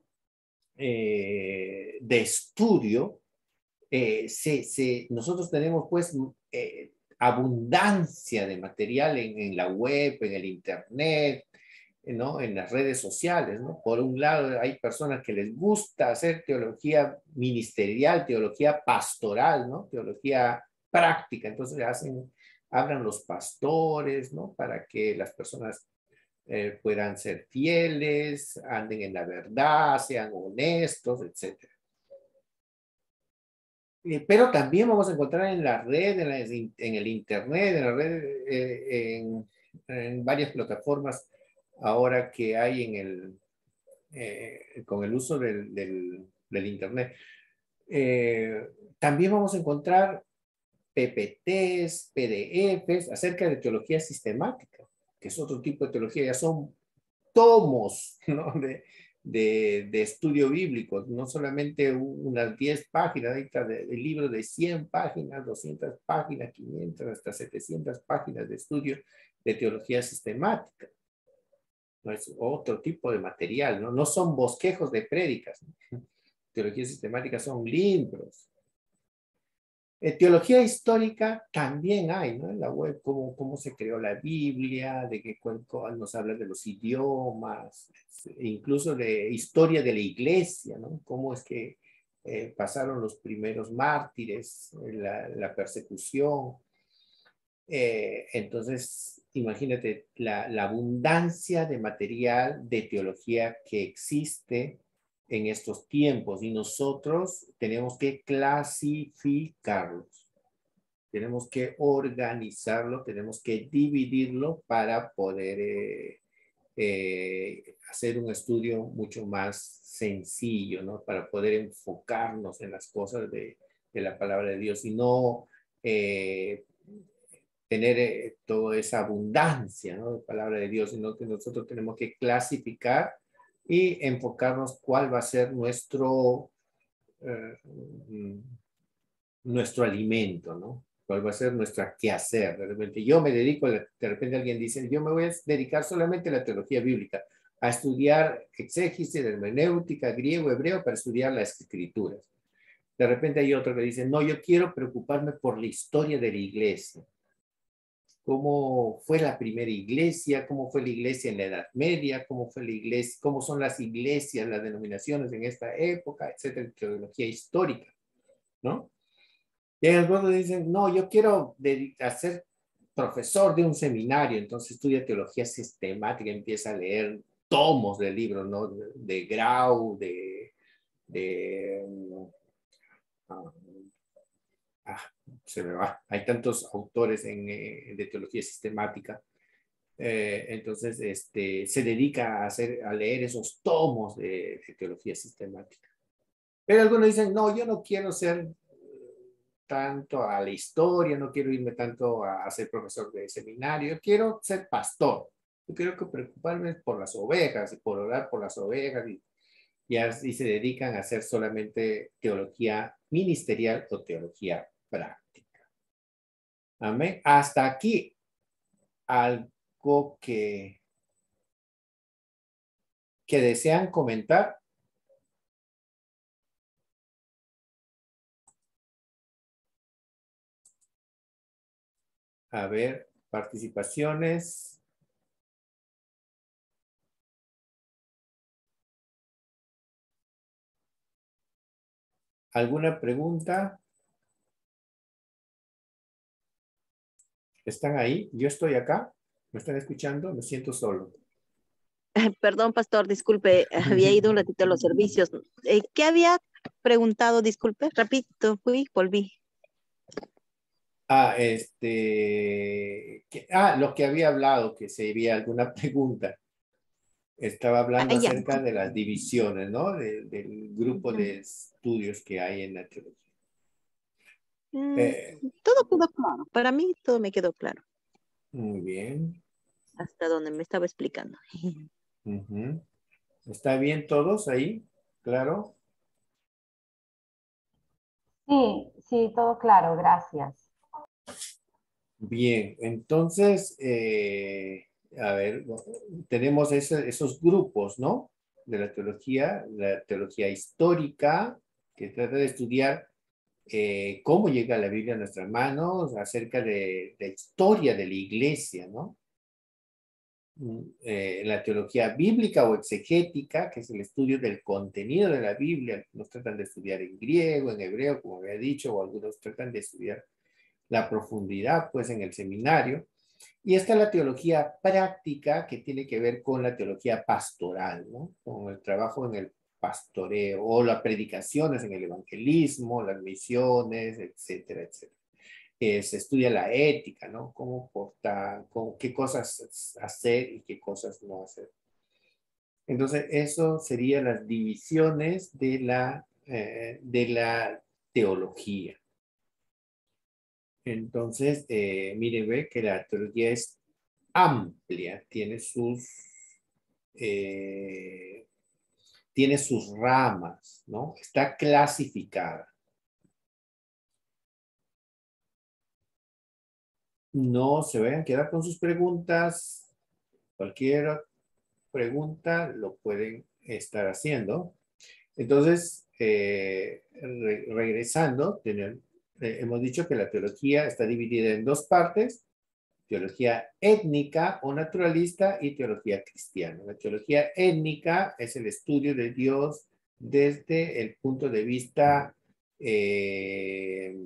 Eh, de estudio, eh, se, se, nosotros tenemos pues eh, abundancia de material en, en la web, en el internet, ¿no? En las redes sociales, ¿no? Por un lado, hay personas que les gusta hacer teología ministerial, teología pastoral, ¿no? Teología práctica. Entonces hacen, hablan los pastores, ¿no? Para que las personas eh, puedan ser fieles, anden en la verdad, sean honestos, etcétera. Eh, pero también vamos a encontrar en la red, en, la, en el internet, en la red, eh, en, en varias plataformas ahora que hay en el, eh, con el uso del, del, del internet. Eh, también vamos a encontrar P P Ts, P D Fs acerca de teología sistemática, que es otro tipo de teología, ya son tomos, ¿no? de, de, de estudio bíblico, no solamente unas diez páginas, de, de libros de cien páginas, doscientas páginas, quinientas, hasta setecientas páginas de estudio de teología sistemática. No es otro tipo de material, ¿no? No son bosquejos de prédicas, ¿no? Teología sistemática son libros. Eh, teología histórica también hay, ¿no? En la web, cómo, cómo se creó la Biblia, de que nos habla de los idiomas, incluso de historia de la iglesia, ¿no? Cómo es que eh, pasaron los primeros mártires, la, la persecución. Eh, entonces, imagínate la, la abundancia de material de teología que existe en estos tiempos y nosotros tenemos que clasificarlos. Tenemos que organizarlo, tenemos que dividirlo para poder eh, eh, hacer un estudio mucho más sencillo, ¿no? Para poder enfocarnos en las cosas de, de la palabra de Dios y no eh, tener eh, toda esa abundancia, ¿no? De palabra de Dios, sino que nosotros tenemos que clasificar y enfocarnos cuál va a ser nuestro, eh, nuestro alimento, ¿no? Cuál va a ser nuestra quehacer. De repente yo me dedico, de repente alguien dice, yo me voy a dedicar solamente a la teología bíblica, a estudiar exégesis, hermenéutica, griego, hebreo, para estudiar las escrituras. De repente hay otro que dice, no, yo quiero preocuparme por la historia de la iglesia. Cómo fue la primera iglesia, cómo fue la iglesia en la Edad Media, cómo fue la iglesia, cómo son las iglesias, las denominaciones en esta época, etcétera, teología histórica, ¿no? Y algunos dicen, no, yo quiero ser profesor de un seminario, entonces estudia teología sistemática, empieza a leer tomos de libros, ¿no? De, de Grau, de... de uh, ah, se me va. Hay tantos autores en, eh, de teología sistemática. Eh, entonces, este, se dedica a, hacer, a leer esos tomos de, de teología sistemática. Pero algunos dicen, no, yo no quiero ser tanto a la historia, no quiero irme tanto a, a ser profesor de seminario, yo quiero ser pastor. Yo quiero que preocuparme por las ovejas y por orar por las ovejas y, y así se dedican a hacer solamente teología ministerial o teología práctica. Amén. Hasta aquí algo que, que desean comentar. A ver, participaciones. ¿Alguna pregunta? ¿Están ahí? Yo estoy acá. ¿Me están escuchando? Me siento solo. Perdón, pastor, disculpe, había ido un ratito a los servicios. Eh, ¿Qué había preguntado? Disculpe, rapidito, fui, volví. Ah, este... Que, ah, lo que había hablado, que si había alguna pregunta. Estaba hablando ah, acerca de las divisiones, ¿no? De, del grupo uh-huh. de estudios que hay en la teología. Mm, eh, todo quedó claro. Para mí todo me quedó claro. Muy bien. Hasta donde me estaba explicando. Uh-huh. ¿Está bien todos ahí? ¿Claro? Sí, sí, todo claro, gracias. Bien, entonces, eh, a ver, tenemos ese, esos grupos, ¿no? De la teología, la teología histórica, que trata de estudiar eh, cómo llega la Biblia a nuestras manos, acerca de la historia de la iglesia, ¿no? Eh, la teología bíblica o exegética, que es el estudio del contenido de la Biblia. Nos tratan de estudiar en griego, en hebreo, como había dicho, o algunos tratan de estudiar la profundidad, pues, en el seminario. Y está la teología práctica, que tiene que ver con la teología pastoral, ¿no? Con el trabajo en el pastoreo, o las predicaciones en el evangelismo, las misiones, etcétera, etcétera. Eh, se estudia la ética, ¿no? Cómo portar, cómo, qué cosas hacer y qué cosas no hacer. Entonces, eso serían las divisiones de la, eh, de la teología. Entonces, eh, miren, ve que la teología es amplia, tiene sus, eh, tiene sus ramas, ¿no? Está clasificada. No se vayan a quedar con sus preguntas. Cualquier pregunta lo pueden estar haciendo. Entonces, eh, re regresando, tener, eh, hemos dicho que la teología está dividida en dos partes: teología étnica o naturalista y teología cristiana. La teología étnica es el estudio de Dios desde el punto de vista eh,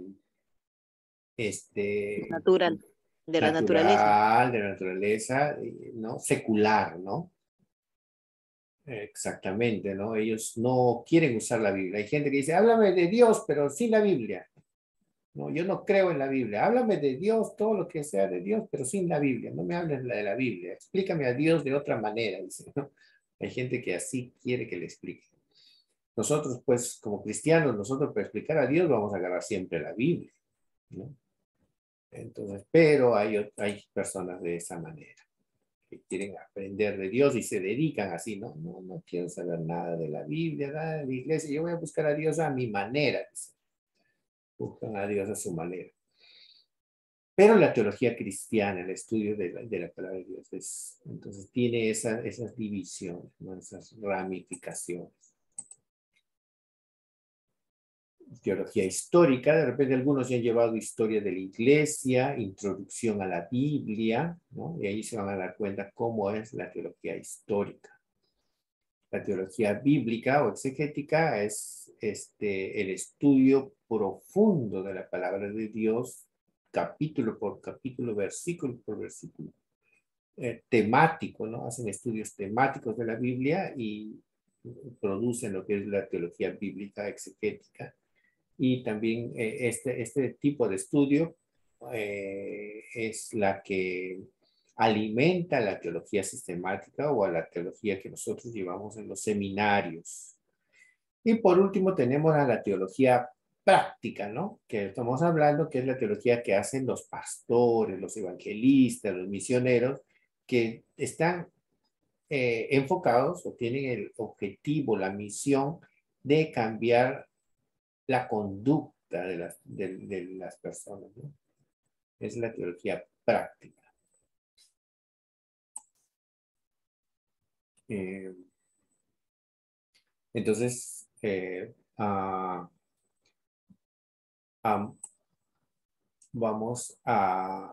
este, natural, de la natural, naturaleza. de la naturaleza, ¿no? Secular, ¿no? Exactamente, ¿no? Ellos no quieren usar la Biblia. Hay gente que dice, háblame de Dios, pero sin la Biblia. ¿no? Yo no creo en la Biblia. Háblame de Dios, todo lo que sea de Dios, pero sin la Biblia. No me hables de la Biblia. Explícame a Dios de otra manera, dice, ¿no? Hay gente que así quiere que le explique. Nosotros, pues, como cristianos, nosotros para explicar a Dios vamos a agarrar siempre la Biblia, ¿no? Entonces, pero hay, hay personas de esa manera, que quieren aprender de Dios y se dedican así, ¿no? No, no quiero saber nada de la Biblia, nada de la iglesia, yo voy a buscar a Dios a mi manera, dice. Buscan a Dios a su manera. Pero la teología cristiana, el estudio de la, de la palabra de Dios, es, entonces tiene esa, esas divisiones, ¿no? Esas ramificaciones. Teología histórica, de repente algunos ya han llevado historia de la iglesia, introducción a la Biblia, ¿no? Y ahí se van a dar cuenta cómo es la teología histórica. La teología bíblica o exegética es este, el estudio profundo de la palabra de Dios, capítulo por capítulo, versículo por versículo, eh, temático, ¿no? Hacen estudios temáticos de la Biblia y producen lo que es la teología bíblica exegética. Y también eh, este, este tipo de estudio eh, es la que alimenta la teología sistemática o a la teología que nosotros llevamos en los seminarios. Y por último tenemos a la teología práctica, ¿no? Que estamos hablando que es la teología que hacen los pastores, los evangelistas, los misioneros, que están eh, enfocados o tienen el objetivo, la misión de cambiar la conducta de las, de, de las personas, ¿no? Es la teología práctica. Eh, entonces, eh, uh, um, vamos a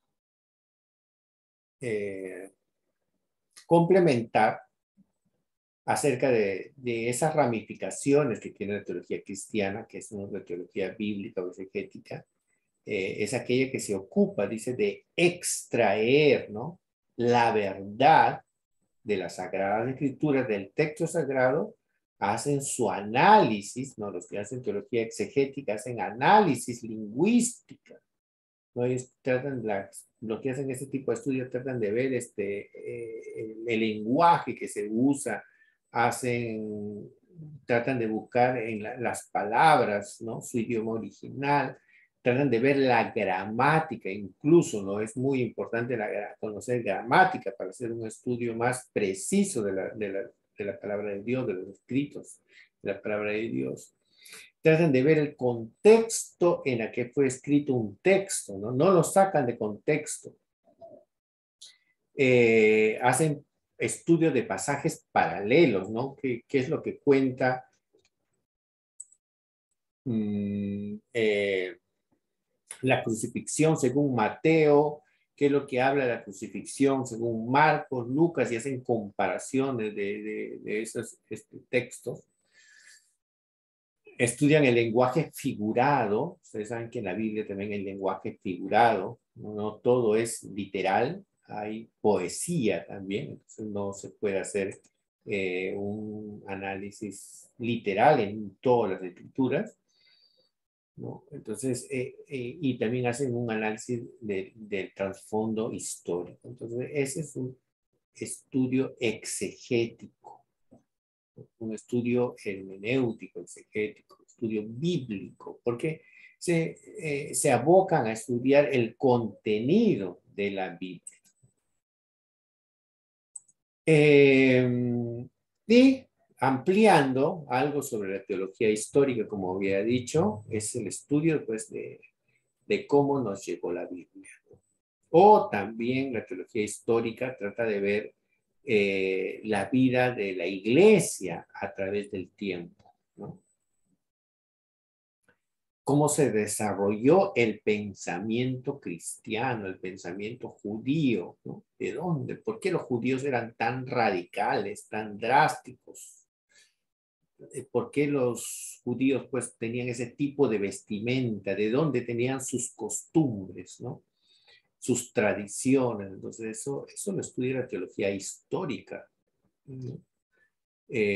eh, complementar acerca de, de esas ramificaciones que tiene la teología cristiana, que es una teología bíblica o exegética, eh, es aquella que se ocupa, dice, de extraer, ¿no?, la verdad de las Sagradas Escrituras, del texto sagrado, hacen su análisis, ¿no? Los que hacen teología exegética hacen análisis lingüística, ¿no? Ellos tratan, la, los que hacen este tipo de estudios tratan de ver este, eh, el, el lenguaje que se usa, hacen, tratan de buscar en la, las palabras, ¿no?, su idioma original, tratan de ver la gramática, incluso, ¿no? Es muy importante la, conocer gramática para hacer un estudio más preciso de la, de, la, de la palabra de Dios, de los escritos de la palabra de Dios. Tratan de ver el contexto en el que fue escrito un texto, ¿no? No lo sacan de contexto. Eh, hacen estudio de pasajes paralelos, ¿no? ¿Qué, qué es lo que cuenta mm, eh, la crucifixión según Mateo? ¿Qué es lo que habla de la crucifixión según Marcos, Lucas? Y hacen comparaciones de, de, de esos este, textos. Estudian el lenguaje figurado. Ustedes saben que en la Biblia también hay lenguaje figurado. No, no todo es literal. Hay poesía también, entonces no se puede hacer eh, un análisis literal en todas las escrituras, ¿no? Entonces, eh, eh, y también hacen un análisis de, del trasfondo histórico. Entonces, ese es un estudio exegético, un estudio hermenéutico, exegético, estudio bíblico, porque se, eh, se abocan a estudiar el contenido de la Biblia. Eh, y ampliando algo sobre la teología histórica, como había dicho, es el estudio, pues, de, de cómo nos llegó la Biblia. O también la teología histórica trata de ver eh, la vida de la iglesia a través del tiempo, ¿no? Cómo se desarrolló el pensamiento cristiano, el pensamiento judío, ¿no? ¿De dónde? ¿Por qué los judíos eran tan radicales, tan drásticos? ¿Por qué los judíos, pues, tenían ese tipo de vestimenta? ¿De dónde tenían sus costumbres, ¿no?, sus tradiciones? Entonces, eso, eso lo estudia la teología histórica, ¿no?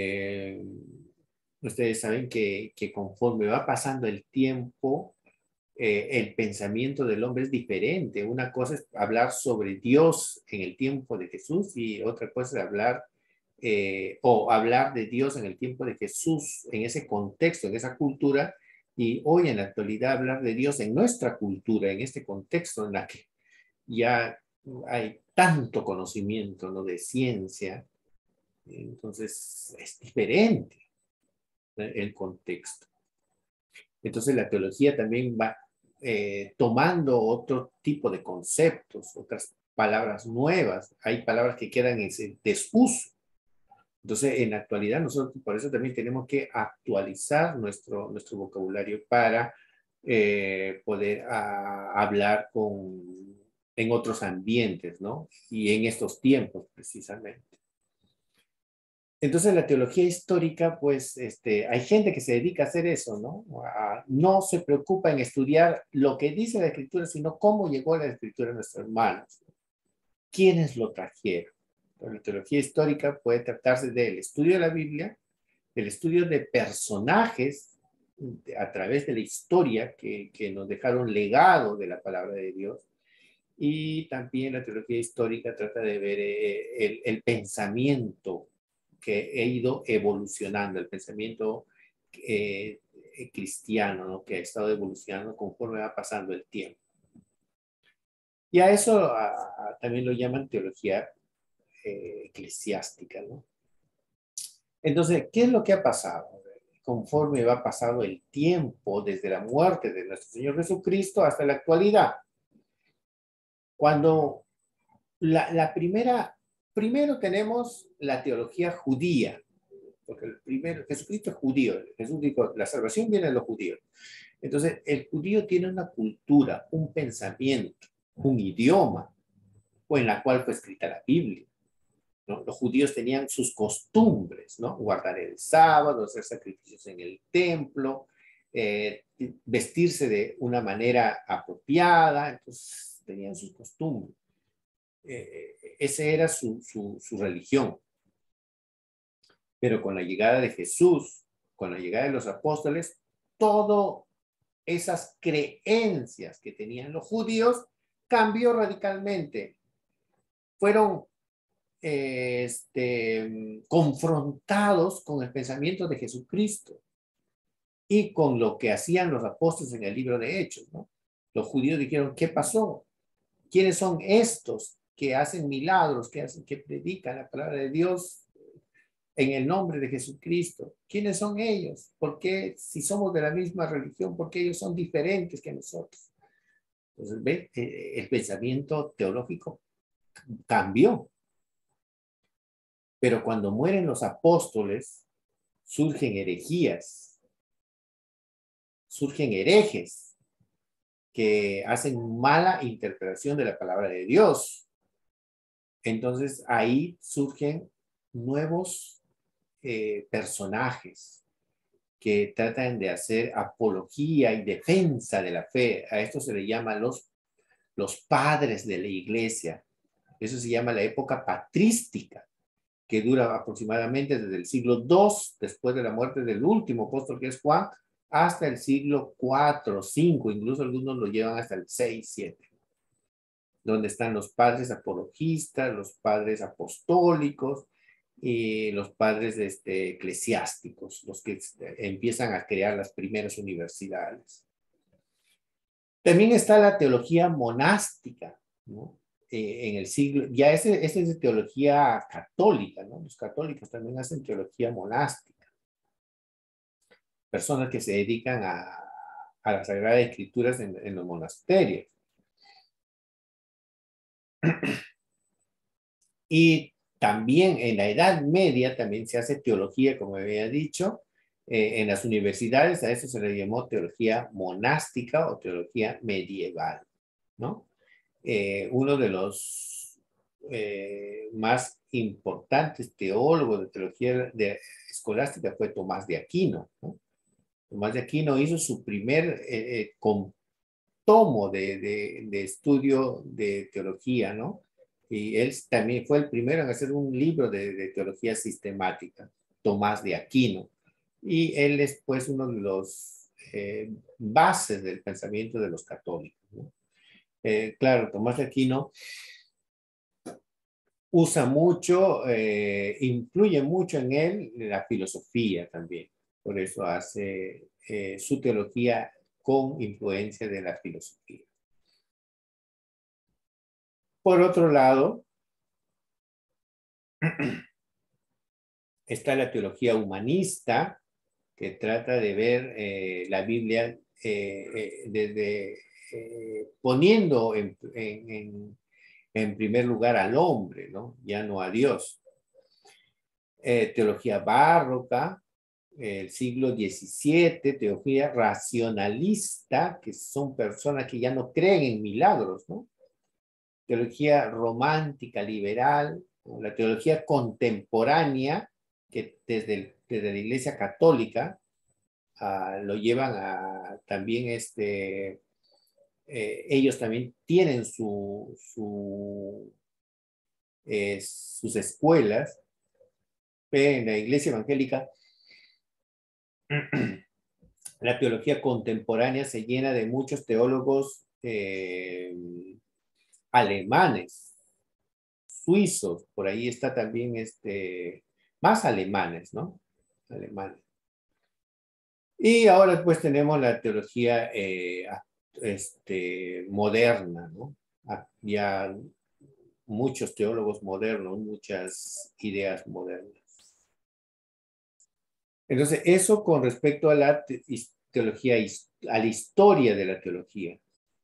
Eh, ustedes saben que, que conforme va pasando el tiempo, eh, el pensamiento del hombre es diferente. Una cosa es hablar sobre Dios en el tiempo de Jesús y otra cosa es hablar eh, o hablar de Dios en el tiempo de Jesús, en ese contexto, en esa cultura, y hoy en la actualidad hablar de Dios en nuestra cultura, en este contexto en la que ya hay tanto conocimiento, ¿no?, de ciencia. Entonces es diferente el contexto. Entonces la teología también va eh, tomando otro tipo de conceptos, otras palabras nuevas. Hay palabras que quedan en ese desuso. Entonces en la actualidad nosotros por eso también tenemos que actualizar nuestro, nuestro vocabulario para eh, poder a, hablar con, en otros ambientes, ¿no? Y en estos tiempos precisamente. Entonces la teología histórica, pues este, hay gente que se dedica a hacer eso, ¿no? A, no se preocupa en estudiar lo que dice la Escritura, sino cómo llegó la Escritura a nuestras manos. ¿Quiénes lo trajeron? Entonces, la teología histórica puede tratarse del estudio de la Biblia, el estudio de personajes a través de la historia que, que nos dejaron legado de la palabra de Dios. Y también la teología histórica trata de ver eh, el, el pensamiento que ha ido evolucionando, el pensamiento eh, cristiano, ¿no?, que ha estado evolucionando conforme va pasando el tiempo. Y a eso a, a, también lo llaman teología eh, eclesiástica, ¿no? Entonces, ¿qué es lo que ha pasado? Conforme va pasando el tiempo desde la muerte de nuestro Señor Jesucristo hasta la actualidad. Cuando la, la primera... Primero tenemos la teología judía, porque el primero, Jesucristo es judío. Jesús dijo, la salvación viene de los judíos. Entonces, el judío tiene una cultura, un pensamiento, un idioma, o en la cual fue escrita la Biblia, ¿no? Los judíos tenían sus costumbres, ¿no? Guardar el sábado, hacer sacrificios en el templo, eh, vestirse de una manera apropiada. Entonces, tenían sus costumbres. Eh, esa era su, su, su religión. Pero con la llegada de Jesús, con la llegada de los apóstoles, todas esas creencias que tenían los judíos cambió radicalmente. Fueron eh, este, confrontados con el pensamiento de Jesucristo y con lo que hacían los apóstoles en el libro de Hechos, ¿no? Los judíos dijeron, ¿qué pasó? ¿Quiénes son estos que hacen milagros, que, hacen, que predican la palabra de Dios en el nombre de Jesucristo? ¿Quiénes son ellos? ¿Por qué, si somos de la misma religión, por qué ellos son diferentes que nosotros? Entonces, ¿ve? El pensamiento teológico cambió. Pero cuando mueren los apóstoles, surgen herejías, surgen herejes que hacen mala interpretación de la palabra de Dios. Entonces ahí surgen nuevos eh, personajes que tratan de hacer apología y defensa de la fe. A esto se le llama los, los padres de la iglesia. Eso se llama la época patrística, que dura aproximadamente desde el siglo dos, después de la muerte del último apóstol, que es Juan, hasta el siglo cuatro, cinco, incluso algunos lo llevan hasta el seis, siete. Donde están los padres apologistas, los padres apostólicos y los padres este, eclesiásticos, los que empiezan a crear las primeras universidades. También está la teología monástica, ¿no? Eh, en el siglo, ya ese, ese es de teología católica, ¿no? Los católicos también hacen teología monástica. Personas que se dedican a, a las Sagradas Escrituras en, en los monasterios. Y también en la Edad Media también se hace teología, como había dicho, eh, en las universidades. A eso se le llamó teología monástica o teología medieval, ¿no? Eh, uno de los eh, más importantes teólogos de teología de, escolástica fue Tomás de Aquino, ¿no? Tomás de Aquino hizo su primer eh, eh, con, tomo de, de, de estudio de teología, ¿no? Y él también fue el primero en hacer un libro de, de teología sistemática, Tomás de Aquino. Y él es pues uno de los eh, bases del pensamiento de los católicos, ¿no? Eh, claro, Tomás de Aquino usa mucho, eh, influye mucho en él la filosofía también. Por eso hace eh, su teología con influencia de la filosofía. Por otro lado, está la teología humanista, que trata de ver eh, la Biblia eh, eh, desde eh, poniendo en, en, en, en primer lugar al hombre, ¿no? Ya no a Dios. Eh, teología barroca, el siglo diecisiete, teología racionalista, que son personas que ya no creen en milagros, ¿no? Teología romántica, liberal, la teología contemporánea, que desde, el, desde la Iglesia Católica uh, lo llevan a también, este, eh, ellos también tienen su, su, eh, sus escuelas, pero en la Iglesia Evangélica la teología contemporánea se llena de muchos teólogos eh, alemanes, suizos, por ahí está también este, más alemanes, ¿no? Alemanes. Y ahora pues tenemos la teología eh, este, moderna, ¿no? Ya muchos teólogos modernos, muchas ideas modernas. Entonces, eso con respecto a la teología, a la historia de la teología.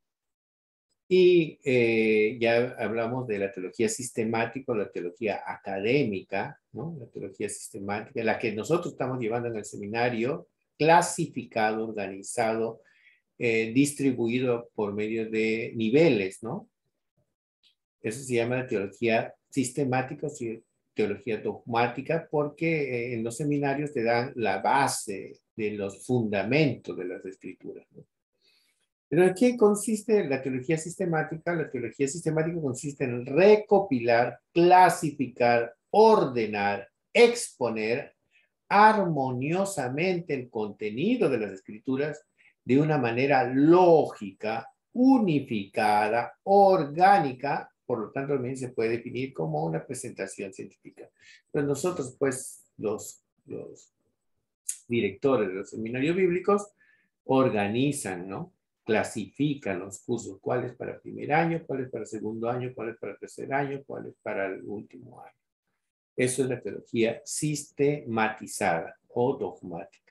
Y eh, ya hablamos de la teología sistemática, la teología académica, ¿no? La teología sistemática, la que nosotros estamos llevando en el seminario, clasificado, organizado, eh, distribuido por medio de niveles, ¿no? Eso se llama teología sistemática o teología dogmática, porque eh, en los seminarios te dan la base de los fundamentos de las escrituras, ¿no? Pero ¿en qué consiste la teología sistemática? La teología sistemática consiste en recopilar, clasificar, ordenar, exponer armoniosamente el contenido de las escrituras de una manera lógica, unificada, orgánica. Por lo tanto, también se puede definir como una presentación científica. Pero nosotros, pues, los, los directores de los seminarios bíblicos organizan, ¿no? Clasifican los cursos, cuáles para el primer año, cuáles para el segundo año, cuáles para el tercer año, cuáles para el último año. Eso es la teología sistematizada o dogmática.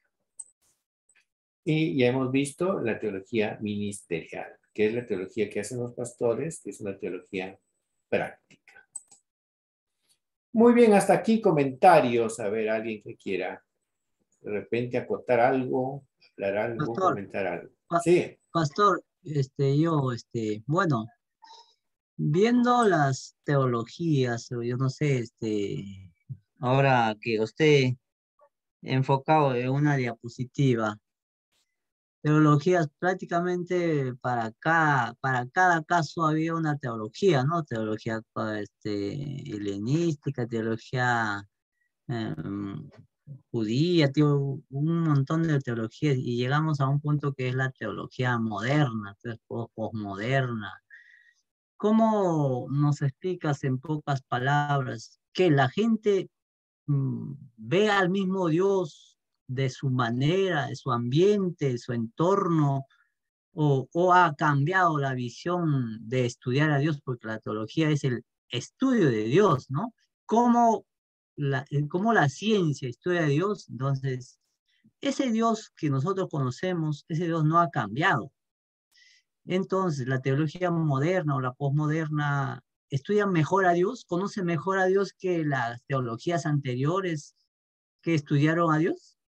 Y ya hemos visto la teología ministerial, que es la teología que hacen los pastores, que es una teología práctica. Muy bien, hasta aquí comentarios. A ver, alguien que quiera de repente acotar algo, hablar algo, Pastor, comentar algo. pa Sí. Pastor, este, yo, este, bueno, viendo las teologías, o yo no sé, este, ahora que usted enfocado en una diapositiva, teologías prácticamente para cada, para cada caso había una teología, ¿no? Teología este, helenística, teología eh, judía, tío, un montón de teologías, y llegamos a un punto que es la teología moderna, entonces, posmoderna. ¿Cómo nos explicas en pocas palabras que la gente mm, ve al mismo Dios de su manera, de su ambiente, de su entorno, o, o ha cambiado la visión de estudiar a Dios, porque la teología es el estudio de Dios, ¿no? ¿Cómo la, cómo la ciencia estudia a Dios? Entonces, ese Dios que nosotros conocemos, ese Dios no ha cambiado. Entonces, la teología moderna o la posmoderna estudia mejor a Dios, conoce mejor a Dios que las teologías anteriores que estudiaron a Dios.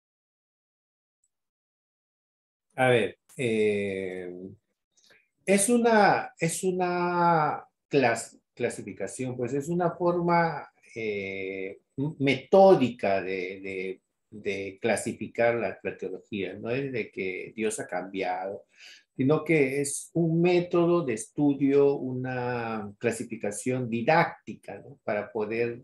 A ver, eh, es una, es una clas, clasificación, pues es una forma eh, metódica de, de, de clasificar la, la teología. No es de que Dios ha cambiado, sino que es un método de estudio, una clasificación didáctica, ¿no? Para poder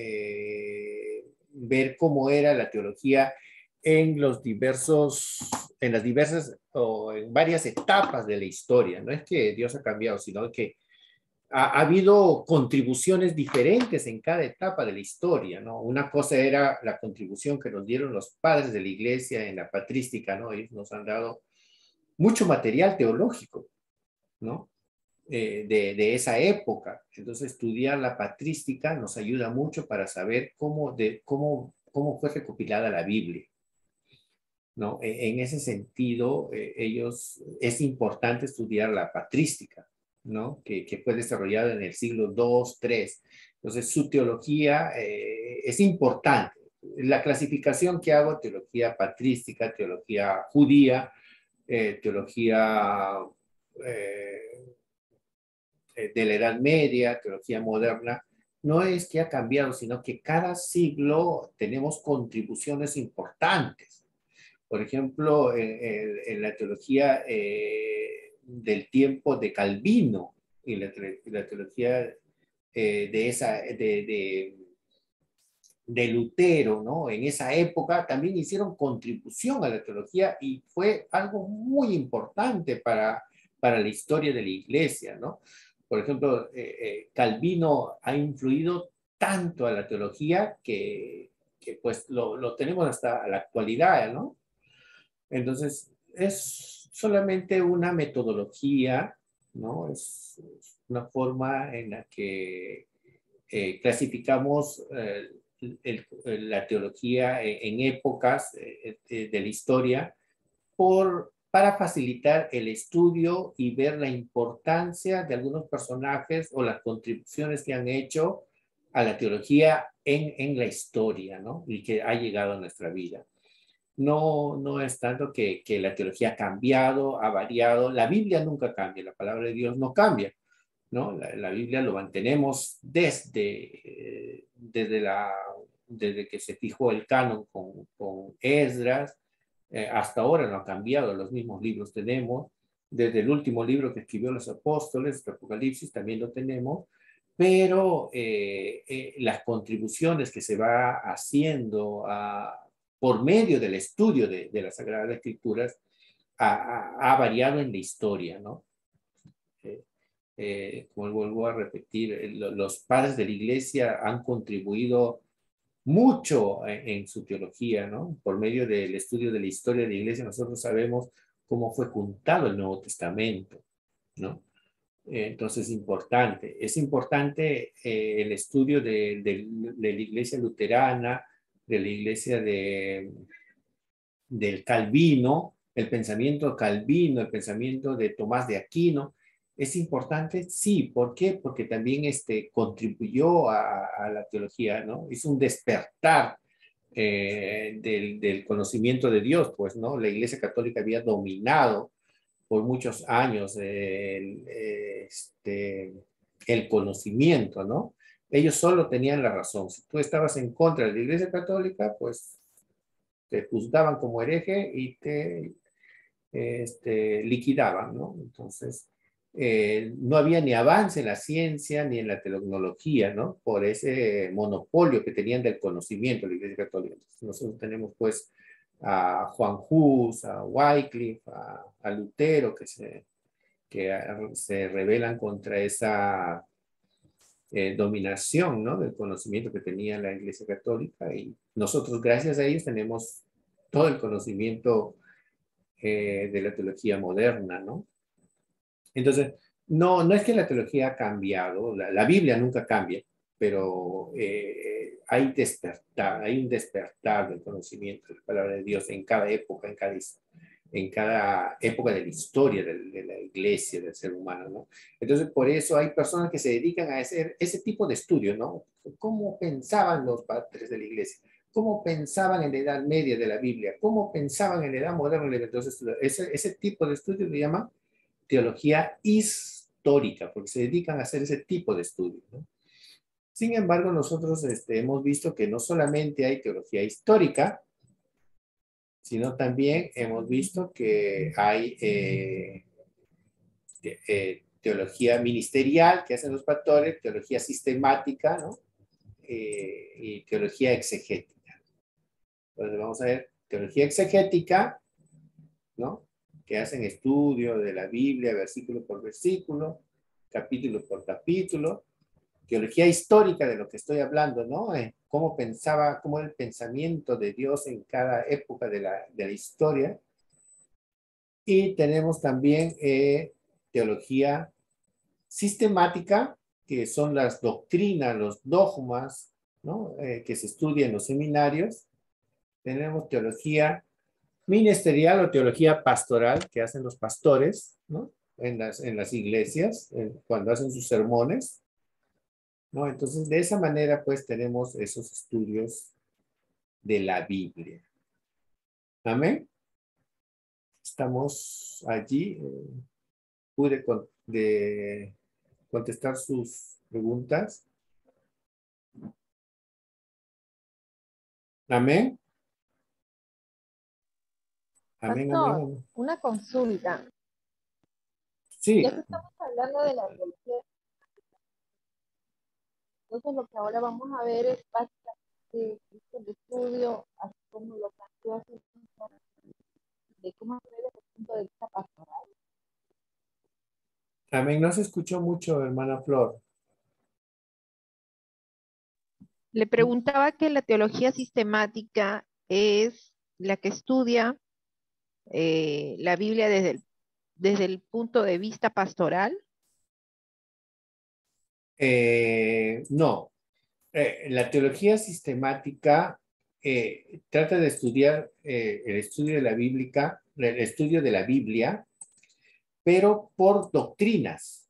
eh, ver cómo era la teología en los diversos en las diversas o en varias etapas de la historia. No es que Dios ha cambiado, sino que ha, ha habido contribuciones diferentes en cada etapa de la historia, ¿no? Una cosa era la contribución que nos dieron los padres de la iglesia en la patrística, ¿no? Ellos nos han dado mucho material teológico, ¿no? Eh, de, de esa época. Entonces, estudiar la patrística nos ayuda mucho para saber cómo, de, cómo, cómo fue recopilada la Biblia, ¿no? En, en ese sentido, eh, ellos, es importante estudiar la patrística, ¿no? Que, que fue desarrollada en el siglo segundo, tercero. Entonces, su teología eh, es importante. La clasificación que hago, teología patrística, teología judía, eh, teología eh, de la Edad Media, teología moderna, no es que ha cambiado, sino que cada siglo tenemos contribuciones importantes. Por ejemplo, en, en, en la teología eh, del tiempo de Calvino y la, la teología eh, de, esa, de, de, de Lutero, ¿no? En esa época también hicieron contribución a la teología y fue algo muy importante para, para la historia de la iglesia, ¿no? Por ejemplo, eh, eh, Calvino ha influido tanto a la teología que, que pues lo, lo tenemos hasta la actualidad, ¿no? Entonces, es solamente una metodología, ¿no? Es, es una forma en la que eh, clasificamos eh, el, el, la teología en, en épocas eh, de la historia por, para facilitar el estudio y ver la importancia de algunos personajes o las contribuciones que han hecho a la teología en, en la historia, ¿no? Y que ha llegado a nuestra vida. No, no es tanto que, que la teología ha cambiado, ha variado. La Biblia nunca cambia, la palabra de Dios no cambia, ¿no? La, la Biblia lo mantenemos desde, eh, desde, la, desde que se fijó el canon con, con Esdras, eh, hasta ahora no ha cambiado, los mismos libros tenemos. Desde el último libro que escribió los apóstoles, el Apocalipsis, también lo tenemos. Pero eh, eh, las contribuciones que se va haciendo a por medio del estudio de, de las Sagradas Escrituras, ha, ha, ha variado en la historia, ¿no? Eh, eh, como vuelvo a repetir, eh, los padres de la iglesia han contribuido mucho en, en su teología, ¿no? Por medio del estudio de la historia de la iglesia, nosotros sabemos cómo fue juntado el Nuevo Testamento, ¿no? Eh, entonces, es importante. Es importante eh, el estudio de, de, de la iglesia luterana, de la iglesia de, del Calvino, el pensamiento calvino, el pensamiento de Tomás de Aquino. ¿Es importante? Sí. ¿Por qué? Porque también este, contribuyó a, a la teología, ¿no? Es un despertar eh, del, del conocimiento de Dios, pues, ¿no? La Iglesia Católica había dominado por muchos años el, este, el conocimiento, ¿no? Ellos solo tenían la razón. Si tú estabas en contra de la Iglesia Católica, pues te juzgaban como hereje y te este, liquidaban, ¿no? Entonces, eh, no había ni avance en la ciencia ni en la tecnología, ¿no? Por ese monopolio que tenían del conocimiento la Iglesia Católica. Entonces, nosotros tenemos, pues, a Juan Hus, a Wycliffe, a, a Lutero, que se, que se rebelan contra esa Eh, dominación, ¿no? Del conocimiento que tenía la Iglesia Católica, y nosotros gracias a ellos tenemos todo el conocimiento eh, de la teología moderna, ¿no? Entonces, no, no es que la teología ha cambiado, la, la Biblia nunca cambia, pero eh, hay despertar, hay un despertar del conocimiento de la palabra de Dios en cada época, en cada en cada época de la historia de, de la iglesia, del ser humano, ¿no? Entonces, por eso hay personas que se dedican a hacer ese tipo de estudio, ¿no? ¿Cómo pensaban los padres de la iglesia? ¿Cómo pensaban en la Edad Media de la Biblia? ¿Cómo pensaban en la Edad Moderna? Entonces, ese, ese tipo de estudio se llama teología histórica, porque se dedican a hacer ese tipo de estudio, ¿no? Sin embargo, nosotros este, hemos visto que no solamente hay teología histórica, sino también hemos visto que hay eh, eh, teología ministerial que hacen los pastores, teología sistemática, ¿no? Eh, y teología exegética. Entonces vamos a ver, teología exegética ¿no? Que hacen estudio de la Biblia, versículo por versículo, capítulo por capítulo, teología histórica de lo que estoy hablando, ¿no? Eh, cómo pensaba, cómo era el pensamiento de Dios en cada época de la, de la historia. Y tenemos también eh, teología sistemática, que son las doctrinas, los dogmas, ¿no? Eh, que se estudian en los seminarios. Tenemos teología ministerial o teología pastoral que hacen los pastores, ¿no? En las, en las iglesias, en, cuando hacen sus sermones, ¿no? Entonces, de esa manera, pues, tenemos esos estudios de la Biblia. Amén. Estamos allí. Eh, pude con, de, contestar sus preguntas. Amén. Amén, Pastor, amén, amén. una consulta. Sí. Ya que estamos hablando de la teología, entonces lo que ahora vamos a ver es básicamente el estudio, así como lo planteó, de cómo se ve desde el punto de vista pastoral. Amén. No se escuchó mucho, hermana Flor. Le preguntaba que la teología sistemática es la que estudia eh, la Biblia desde el, desde el punto de vista pastoral. Eh, no. Eh, la teología sistemática eh, trata de estudiar eh, el estudio de la bíblica, el estudio de la Biblia, pero por doctrinas.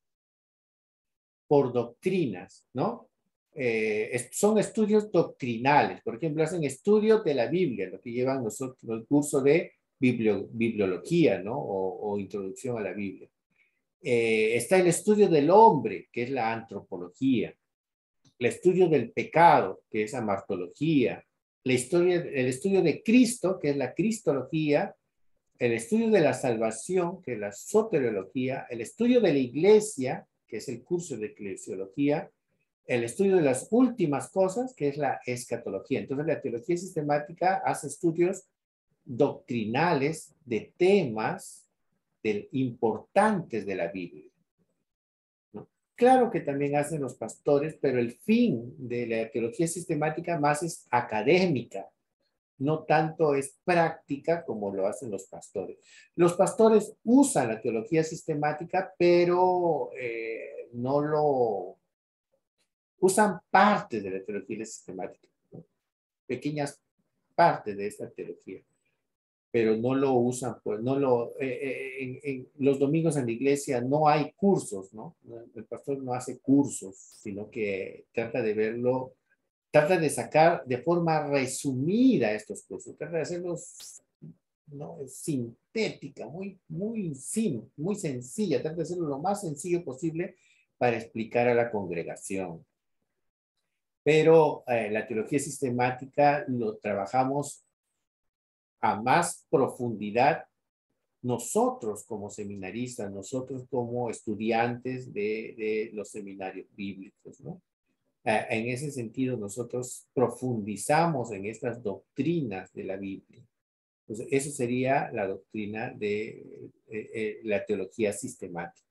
Por doctrinas, ¿no? Eh, es, son estudios doctrinales. Por ejemplo, hacen estudios de la Biblia, lo que llevan nosotros el curso de biblio, bibliología, ¿no? O, o introducción a la Biblia. Eh, está el estudio del hombre, que es la antropología. El estudio del pecado, que es amartología. La historia, el estudio de Cristo, que es la cristología. El estudio de la salvación, que es la soteriología. El estudio de la iglesia, que es el curso de eclesiología, el estudio de las últimas cosas, que es la escatología. Entonces, la teología sistemática hace estudios doctrinales de temas de, importantes de la Biblia, ¿no? Claro que también hacen los pastores, pero el fin de la teología sistemática más es académica, no tanto es práctica como lo hacen los pastores. Los pastores usan la teología sistemática, pero eh, no lo usan parte de la teología sistemática, ¿no? Pequeñas partes de esta teología, pero no lo usan, pues no lo, eh, eh, en, en los domingos en la iglesia no hay cursos, ¿no? El pastor no hace cursos, sino que trata de verlo, trata de sacar de forma resumida estos cursos, trata de hacerlos, ¿no? Sintética, muy, muy simple, muy sencilla, trata de hacerlo lo más sencillo posible para explicar a la congregación. Pero eh, la teología sistemática lo trabajamos a más profundidad nosotros como seminaristas, nosotros como estudiantes de, de los seminarios bíblicos, ¿no? Eh, en ese sentido, nosotros profundizamos en estas doctrinas de la Biblia. Entonces, eso sería la doctrina de eh, eh, la teología sistemática.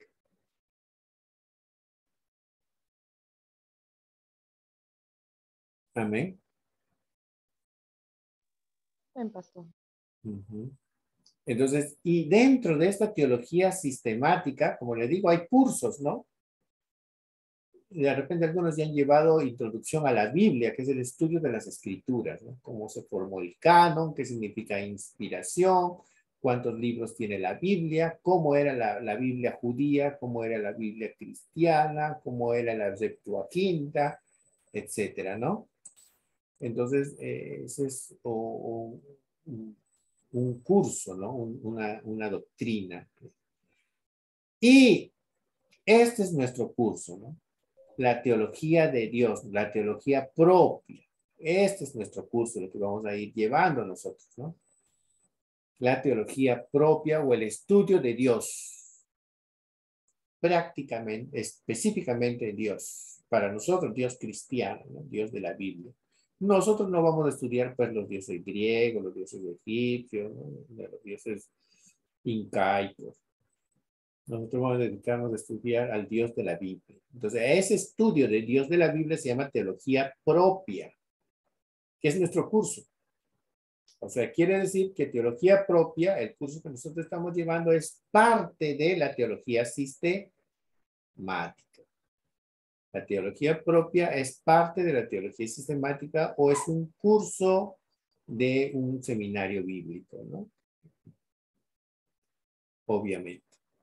Amén. Bien, pastor. Uh-huh. Entonces, y dentro de esta teología sistemática, como le digo, hay cursos, ¿no? De repente algunos ya han llevado introducción a la Biblia, que es el estudio de las escrituras, ¿no? Cómo se formó el canon, qué significa inspiración, cuántos libros tiene la Biblia, cómo era la, la Biblia judía, cómo era la Biblia cristiana, cómo era la Septuaginta, etcétera, ¿no? Entonces, eh, ese es o, o, un, un curso, ¿no? Un, una, una doctrina. Y este es nuestro curso, ¿no? La teología de Dios, la teología propia. Este es nuestro curso, lo que vamos a ir llevando nosotros, ¿no? La teología propia o el estudio de Dios. Prácticamente, específicamente Dios. Para nosotros, Dios cristiano, ¿no? Dios de la Biblia. Nosotros no vamos a estudiar pues los dioses griegos, los dioses egipcios, ¿no? Los dioses incaicos. Nosotros vamos a dedicarnos a estudiar al Dios de la Biblia. Entonces, ese estudio del Dios de la Biblia se llama teología propia, que es nuestro curso. O sea, quiere decir que teología propia, el curso que nosotros estamos llevando, es parte de la teología sistemática. La teología propia es parte de la teología sistemática o es un curso de un seminario bíblico, ¿no? Obviamente.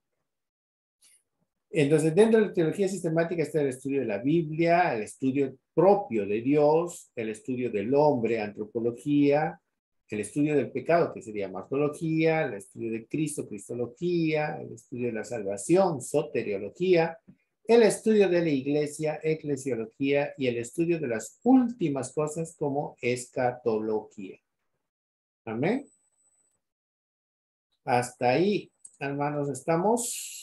Entonces, dentro de la teología sistemática está el estudio de la Biblia, el estudio propio de Dios, el estudio del hombre, antropología, el estudio del pecado, que sería martología, el estudio de Cristo, cristología, el estudio de la salvación, soteriología, el estudio de la iglesia, eclesiología, y el estudio de las últimas cosas como escatología. Amén. Hasta ahí, hermanos, estamos.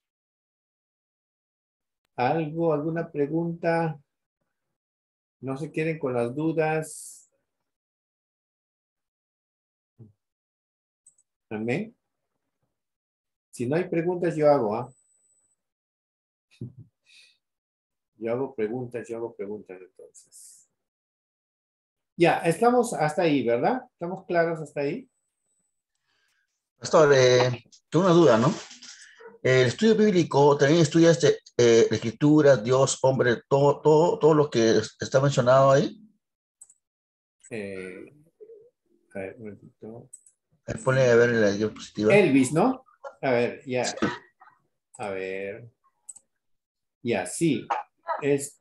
¿Algo, alguna pregunta? ¿No se queden con las dudas? Amén. Si no hay preguntas, yo hago, ¿ah? Yo hago preguntas, yo hago preguntas entonces. Ya, estamos hasta ahí, ¿verdad? ¿Estamos claros hasta ahí? Pastor, eh, tengo una duda, ¿no? El estudio bíblico también estudia este, eh, la escritura, Dios, hombre, todo, todo, todo lo que está mencionado ahí. Eh, a ver, un momentito. Ahí pone a ver en la diapositiva. Elvis, ¿no? A ver, ya. A ver. Ya, sí. Es.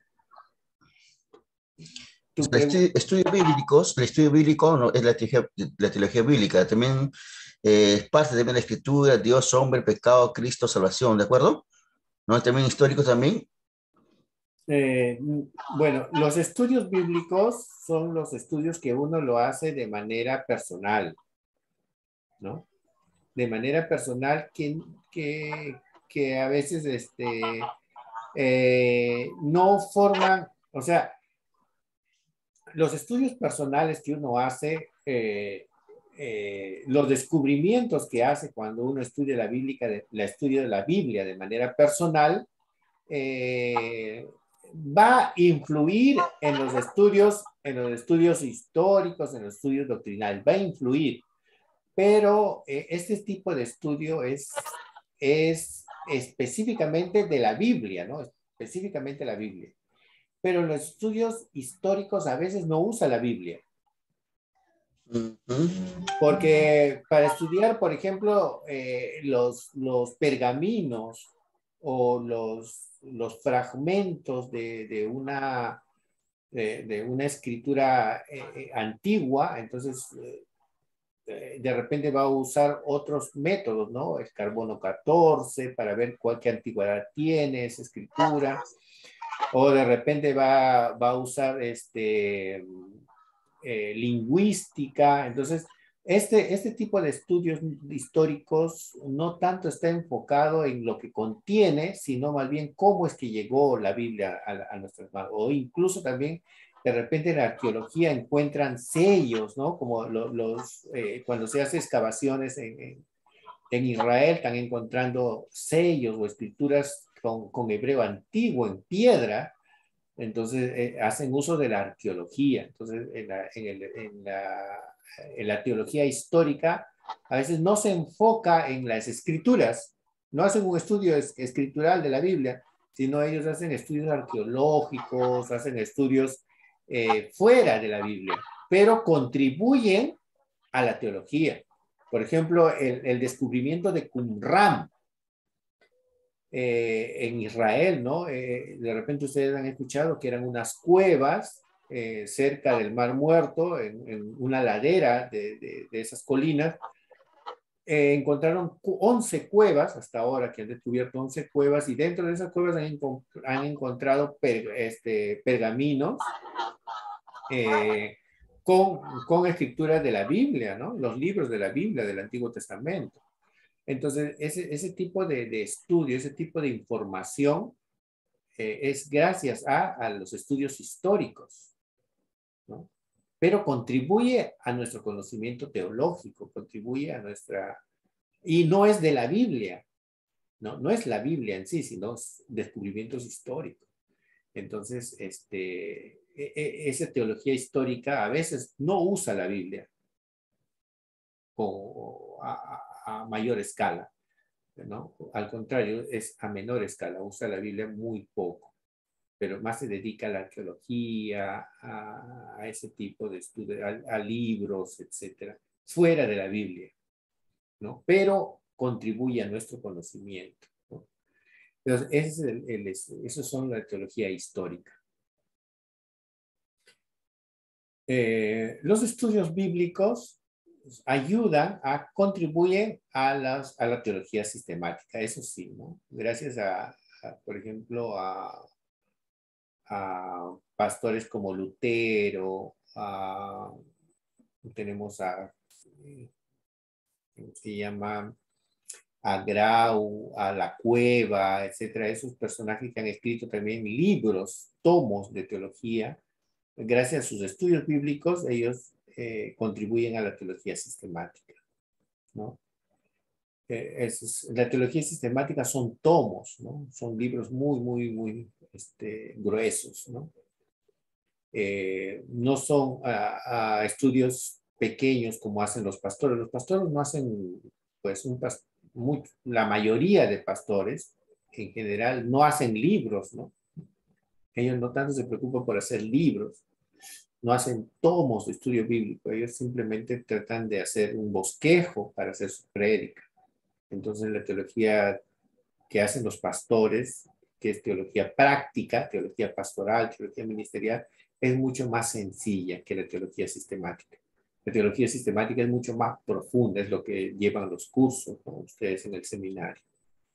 El estudio, estudio bíblicos, el estudio bíblico no, es la teología, la teología bíblica, también eh, es parte también de la escritura, Dios, hombre, pecado, Cristo, salvación, ¿de acuerdo? ¿No? También históricos también. Eh, bueno, los estudios bíblicos son los estudios que uno lo hace de manera personal, ¿no? De manera personal que, que, que a veces este, eh, no forman, o sea, los estudios personales que uno hace, eh, eh, los descubrimientos que hace cuando uno estudia la Biblia, la estudia de la Biblia de manera personal, eh, va a influir en los estudios, en los estudios históricos, en los estudios doctrinales, va a influir, pero eh, este tipo de estudio es, es específicamente de la Biblia, ¿no? Específicamente la Biblia. Pero en los estudios históricos a veces no usa la Biblia. Porque para estudiar, por ejemplo, eh, los, los pergaminos o los, los fragmentos de, de, una, de, de una escritura eh, antigua, entonces eh, de repente va a usar otros métodos, ¿no? El carbono catorce para ver cuál qué antigüedad tiene esa escritura. O de repente va, va a usar este, eh, lingüística. Entonces, este, este tipo de estudios históricos no tanto está enfocado en lo que contiene, sino más bien cómo es que llegó la Biblia a, a nuestras manos. O incluso también, de repente en la arqueología encuentran sellos, ¿no? Como lo, los, eh, cuando se hace excavaciones en, en, en Israel, están encontrando sellos o escrituras Con, con hebreo antiguo en piedra, entonces eh, hacen uso de la arqueología. Entonces, en la, en, el, en, la, en la teología histórica, a veces no se enfoca en las escrituras, no hacen un estudio es, escritural de la Biblia, sino ellos hacen estudios arqueológicos, hacen estudios eh, fuera de la Biblia, pero contribuyen a la teología. Por ejemplo, el, el descubrimiento de Qumran, Eh, en Israel, ¿no? Eh, de repente ustedes han escuchado que eran unas cuevas eh, cerca del Mar Muerto, en, en una ladera de, de, de esas colinas. Eh, encontraron once cuevas hasta ahora, que han descubierto once cuevas, y dentro de esas cuevas han, han encontrado per, este, pergaminos eh, con, con escrituras de la Biblia, ¿no? Los libros de la Biblia, del Antiguo Testamento. Entonces, ese, ese tipo de, de estudio, ese tipo de información eh, es gracias a, a los estudios históricos, ¿no? Pero contribuye a nuestro conocimiento teológico, contribuye a nuestra, Y no es de la Biblia, no, no es la Biblia en sí, sino descubrimientos históricos. Entonces, este, esa teología histórica a veces no usa la Biblia o a, a mayor escala, ¿no? Al contrario, es a menor escala, usa la Biblia muy poco, pero más se dedica a la arqueología, a, a ese tipo de estudios, a, a libros, etcétera, fuera de la Biblia, ¿no? Pero contribuye a nuestro conocimiento, ¿no? Entonces, ese es el, el, eso son la teología histórica. Eh, los estudios bíblicos ayudan a contribuir a, las, a la teología sistemática, eso sí, ¿no? Gracias a, a por ejemplo, a, a pastores como Lutero, a, tenemos a, ¿cómo se llama? A Grau, a La Cueva, etcétera, esos personajes que han escrito también libros, tomos de teología. Gracias a sus estudios bíblicos, ellos eh, contribuyen a la teología sistemática, ¿no? Eh, es, la teología sistemática son tomos, ¿no? Son libros muy, muy, muy este, gruesos, ¿no? Eh, no son a, a estudios pequeños como hacen los pastores. Los pastores no hacen, pues, un pas muy, la mayoría de pastores en general no hacen libros, ¿no? Ellos no tanto se preocupan por hacer libros, no hacen tomos de estudio bíblico, ellos simplemente tratan de hacer un bosquejo para hacer su prédica. Entonces la teología que hacen los pastores, que es teología práctica, teología pastoral, teología ministerial, es mucho más sencilla que la teología sistemática. La teología sistemática es mucho más profunda, es lo que llevan los cursos, ¿no? Ustedes en el seminario.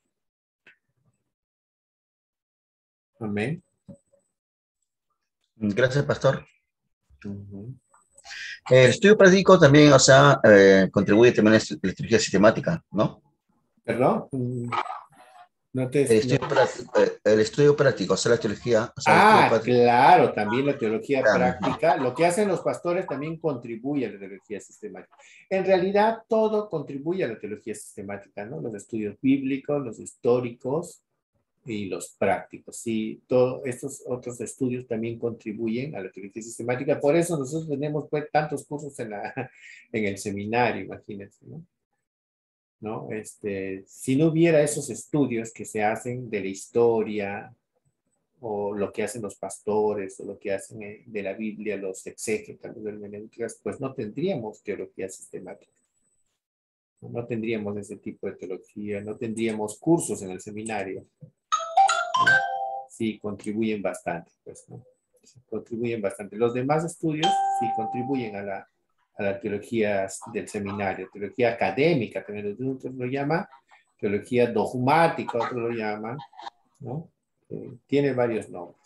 Amén. Gracias, pastor. Uh-huh. El estudio práctico también, o sea, eh, contribuye también a la teología sistemática, ¿no? ¿Perdón? No te, el, estudio no. práctico, el estudio práctico, o sea, la teología. O sea, ah, claro, también la teología claro. práctica. Lo que hacen los pastores también contribuye a la teología sistemática. En realidad, todo contribuye a la teología sistemática, ¿no? Los estudios bíblicos, los históricos y los prácticos. Sí, todos estos otros estudios también contribuyen a la teología sistemática. Por eso nosotros tenemos pues, tantos cursos en, la, en el seminario, imagínense, ¿no? ¿No? Este, si no hubiera esos estudios que se hacen de la historia, o lo que hacen los pastores, o lo que hacen de la Biblia los exégetas, los hermeneutas, pues no tendríamos teología sistemática. No tendríamos ese tipo de teología, no tendríamos cursos en el seminario. ¿No? Sí, contribuyen bastante, pues, ¿no? Sí, contribuyen bastante. Los demás estudios sí contribuyen a la, a la teología del seminario, teología académica, también otros lo llaman, teología dogmática, otros lo llaman, ¿no? Eh, tiene varios nombres.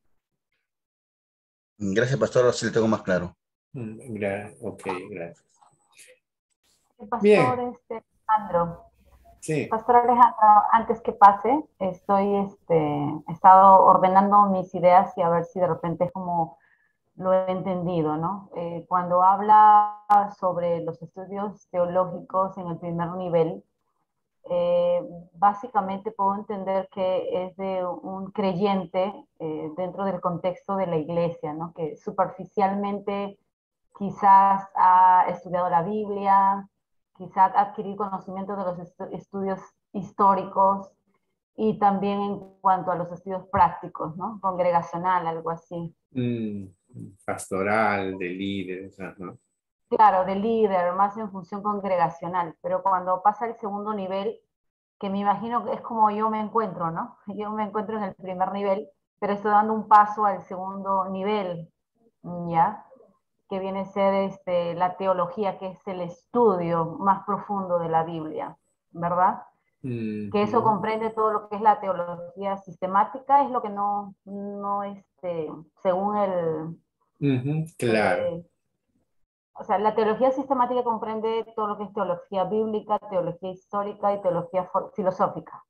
Gracias, pastor, así le tengo más claro. Gra ok, gracias. Pastor, Bien. este, Alejandro. Sí. Pastor Alejandro, antes que pase, estoy, este, he estado ordenando mis ideas y a ver si de repente es como lo he entendido, ¿no? Eh, cuando habla sobre los estudios teológicos en el primer nivel, eh, básicamente puedo entender que es de un creyente eh, dentro del contexto de la iglesia, ¿no? Que superficialmente quizás ha estudiado la Biblia, quizás ha adquirido conocimiento de los estu estudios históricos y también en cuanto a los estudios prácticos, ¿no? Congregacional, algo así. Mm, pastoral, de líderes, ¿no? Claro, de líder, más en función congregacional, pero cuando pasa el segundo nivel, que me imagino que es como yo me encuentro, ¿no? Yo me encuentro en el primer nivel, pero estoy dando un paso al segundo nivel, ¿ya? Que viene a ser este, la teología, que es el estudio más profundo de la Biblia, ¿verdad? Mm-hmm. Que eso comprende todo lo que es la teología sistemática, es lo que no, no este, según el... Mm-hmm. Claro. Eh, o sea, la teología sistemática comprende todo lo que es teología bíblica, teología histórica y teología filosófica.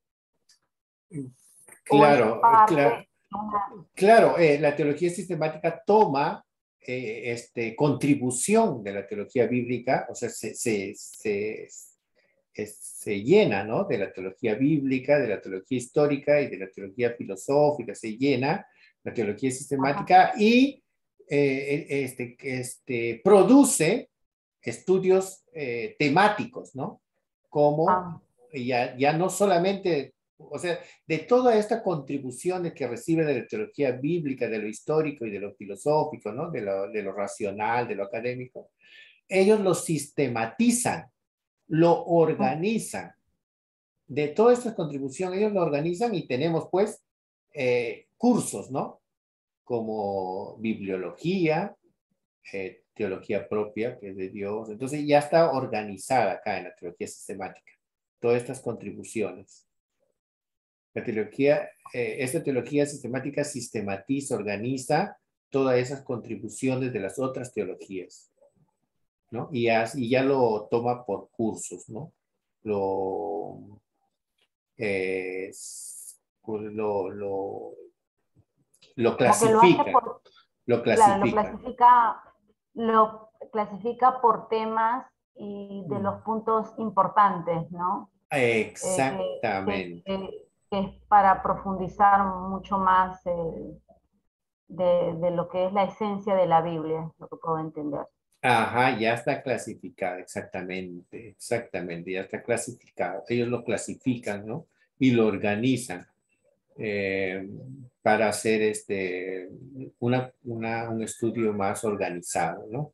Claro, claro. Una... Claro, eh, la teología sistemática toma eh, este, contribución de la teología bíblica, o sea, se, se, se, es, se llena, ¿no? De la teología bíblica, de la teología histórica y de la teología filosófica, se llena la teología sistemática. Ajá. Y eh, este, este, produce estudios eh, temáticos, ¿no? Como ah. ya, ya no solamente, o sea, de todas estas contribuciones que recibe de la teología bíblica, de lo histórico y de lo filosófico, ¿no? De lo, de lo racional, de lo académico, ellos lo sistematizan, lo organizan. De todas estas contribuciones, ellos lo organizan y tenemos, pues, eh, cursos, ¿no? Como bibliología, eh, teología propia, que es de Dios. Entonces ya está organizada acá en la teología sistemática, todas estas contribuciones. La teología, eh, esta teología sistemática sistematiza, organiza todas esas contribuciones de las otras teologías, ¿no? Y ya, y ya lo toma por cursos, ¿no? Lo, eh, lo, lo, lo clasifica. Lo, por, lo clasifica. Claro, lo clasifica, lo clasifica por temas y de los puntos importantes, ¿no? Exactamente. Eh, que, que, que es para profundizar mucho más eh, de, de lo que es la esencia de la Biblia, lo que puedo entender. Ajá, ya está clasificado, exactamente, exactamente, ya está clasificado. Ellos lo clasifican, ¿no? Y lo organizan eh, para hacer este, una, una, un estudio más organizado, ¿no?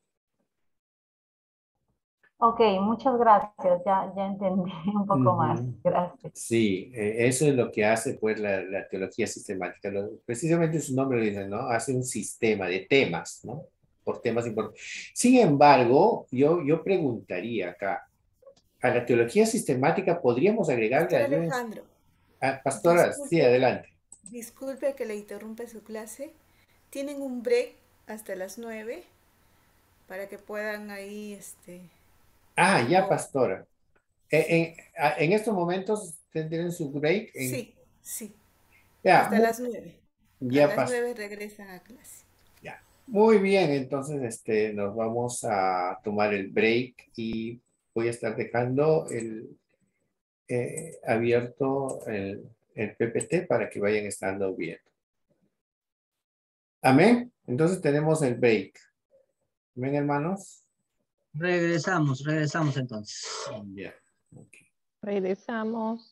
Ok, muchas gracias, ya, ya entendí un poco uh-huh. más, gracias. Sí, eh, eso es lo que hace pues la, la teología sistemática, lo, precisamente su nombre lo dice, ¿no? Hace un sistema de temas, ¿no? Por temas importantes. Sin embargo, yo, yo preguntaría acá, a la teología sistemática podríamos agregarle... Pastor Alejandro. Ah, pastora, disculpe, sí, adelante. Disculpe que le interrumpa su clase. Tienen un break hasta las nueve para que puedan ahí... este. Ah, ya, pastora. En, en, en estos momentos tienen su break. En... Sí, sí. Ya, hasta muy... las nueve. Ya, a las nueve regresan a clase. Ya. Muy bien, entonces este, nos vamos a tomar el break y voy a estar dejando el, eh, abierto el, el P P T para que vayan estando viendo. Amén. Entonces tenemos el break. Amén, hermanos. Regresamos, regresamos entonces. Ya. Okay. Regresamos.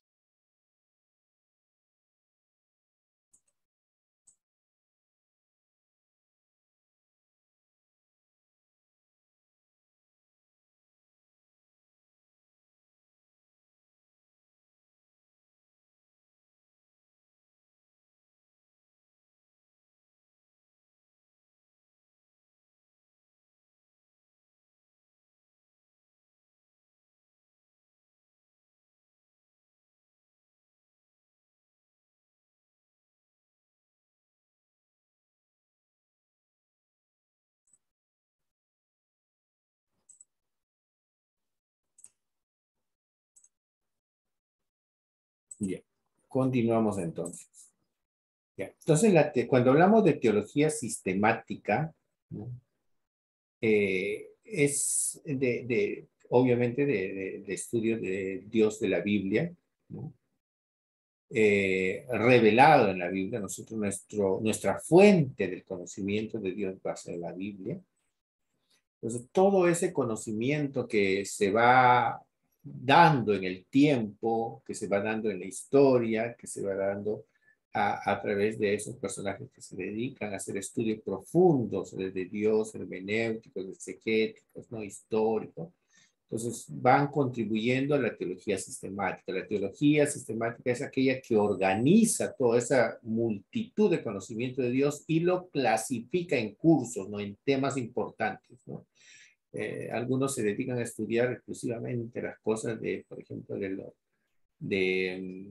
Bien, continuamos entonces. Ya. Entonces, la te, cuando hablamos de teología sistemática, ¿no? eh, es de, de obviamente de, de, de estudio de Dios de la Biblia, ¿no? eh, revelado en la Biblia. Nosotros, nuestro, nuestra fuente del conocimiento de Dios va a ser la Biblia. Entonces, todo ese conocimiento que se va dando en el tiempo, que se va dando en la historia, que se va dando a, a través de esos personajes que se dedican a hacer estudios profundos desde Dios, hermenéuticos, exegéticos, no históricos. Entonces, van contribuyendo a la teología sistemática. La teología sistemática es aquella que organiza toda esa multitud de conocimiento de Dios y lo clasifica en cursos, ¿no? En temas importantes, ¿no? Eh, algunos se dedican a estudiar exclusivamente las cosas de, por ejemplo, de, lo, de,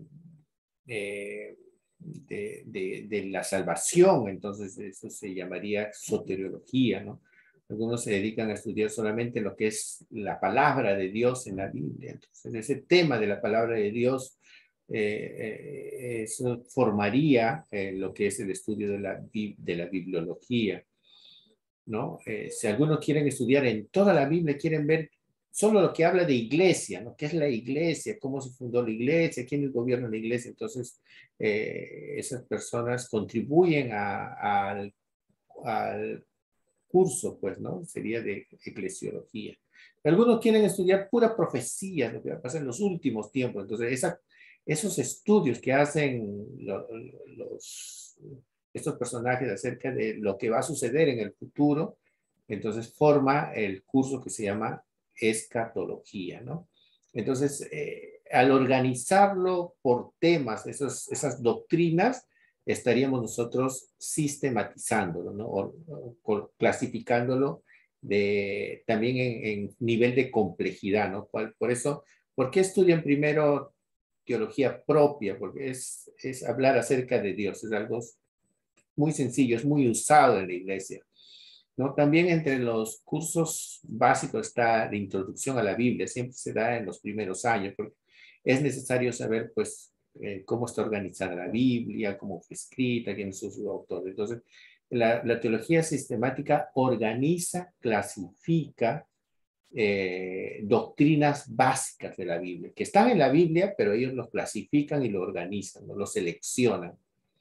de, de, de, de la salvación. Entonces, eso se llamaría soteriología, ¿no? Algunos se dedican a estudiar solamente lo que es la palabra de Dios en la Biblia. Entonces, ese tema de la palabra de Dios, eh, eh, eso formaría eh, lo que es el estudio de la, de la bibliología, ¿no? Eh, si algunos quieren estudiar en toda la Biblia, quieren ver solo lo que habla de iglesia, ¿no? ¿Qué es la iglesia? ¿Cómo se fundó la iglesia? ¿Quiénes gobiernan la iglesia? Entonces, eh, esas personas contribuyen a, a, al, al curso, pues, ¿no? Sería de eclesiología. Algunos quieren estudiar pura profecía, lo que va a pasar en los últimos tiempos. Entonces, esa, esos estudios que hacen lo, los, estos personajes acerca de lo que va a suceder en el futuro, entonces forma el curso que se llama escatología, ¿no? Entonces, eh, al organizarlo por temas, esos, esas doctrinas, estaríamos nosotros sistematizándolo, ¿no? O, o clasificándolo de, también en, en nivel de complejidad, ¿no? Por, por eso, ¿por qué estudian primero teología propia? Porque es, es hablar acerca de Dios, es algo muy sencillo, es muy usado en la iglesia, ¿no? También entre los cursos básicos está la introducción a la Biblia, siempre se da en los primeros años, porque es necesario saber, pues, eh, cómo está organizada la Biblia, cómo fue escrita, quiénes son sus autores. Entonces, la, la teología sistemática organiza, clasifica eh, doctrinas básicas de la Biblia, que están en la Biblia, pero ellos los clasifican y lo organizan, ¿no? Lo seleccionan.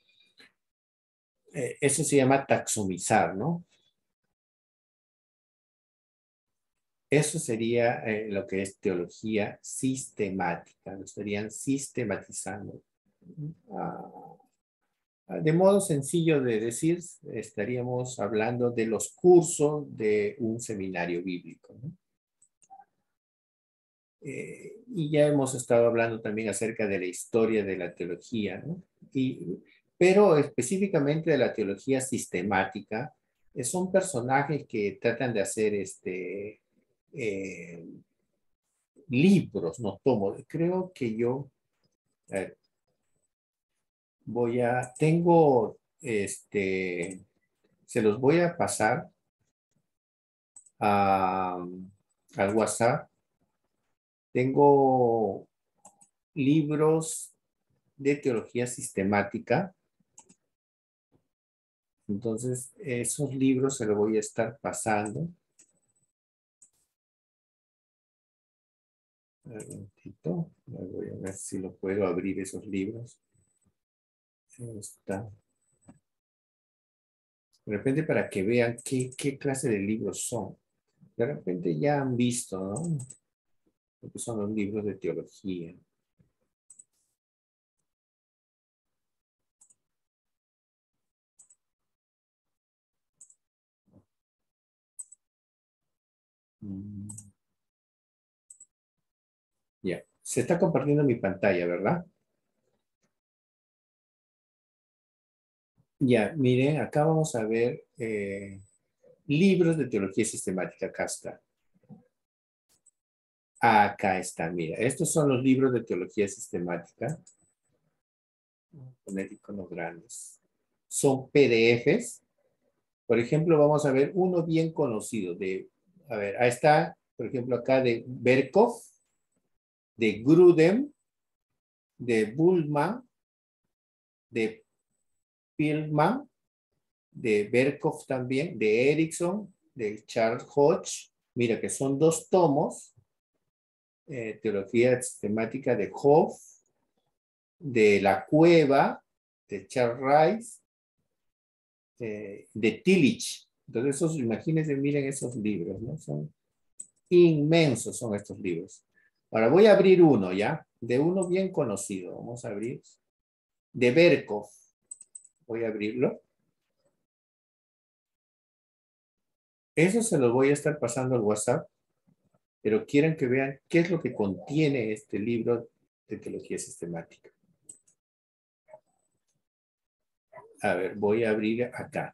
Eh, eso se llama taxonizar, ¿no? Eso sería eh, lo que es teología sistemática, lo estarían sistematizando. Ah, de modo sencillo de decir, estaríamos hablando de los cursos de un seminario bíblico, ¿no? Eh, y ya hemos estado hablando también acerca de la historia de la teología, ¿no? Y, pero específicamente de la teología sistemática, eh, son personajes que tratan de hacer este... Eh, libros, no tomo, creo que yo a ver, voy a, tengo, este, se los voy a pasar a, al WhatsApp. Tengo libros de teología sistemática. Entonces, esos libros se los voy a estar pasando. Un momentito, voy a ver si lo puedo abrir esos libros. Ahí está. De repente para que vean qué, qué clase de libros son. De repente ya han visto, ¿no? Lo que son los libros de teología. Mm. Ya, se está compartiendo mi pantalla, ¿verdad? Ya, miren, acá vamos a ver eh, libros de teología sistemática. Acá está. Acá está, mira. Estos son los libros de teología sistemática. Voy a poner iconos grandes. Son P D Fs. Por ejemplo, vamos a ver uno bien conocido. De, a ver, ahí está, por ejemplo, acá de Berkhof, de Grudem, de Bullman, de Pilman, de Berkhof también, de Erickson, de Charles Hodge. Mira que son dos tomos. Eh, teología sistemática de Hoff, de La Cueva, de Charles Rice, eh, de Tillich. Entonces, esos, imagínense, miren esos libros, ¿no? Son inmensos, son estos libros. Ahora voy a abrir uno, ¿ya? De uno bien conocido. Vamos a abrir. De Berkhof. Voy a abrirlo. Eso se lo voy a estar pasando al WhatsApp, pero quieren que vean qué es lo que contiene este libro de teología sistemática. A ver, voy a abrir acá.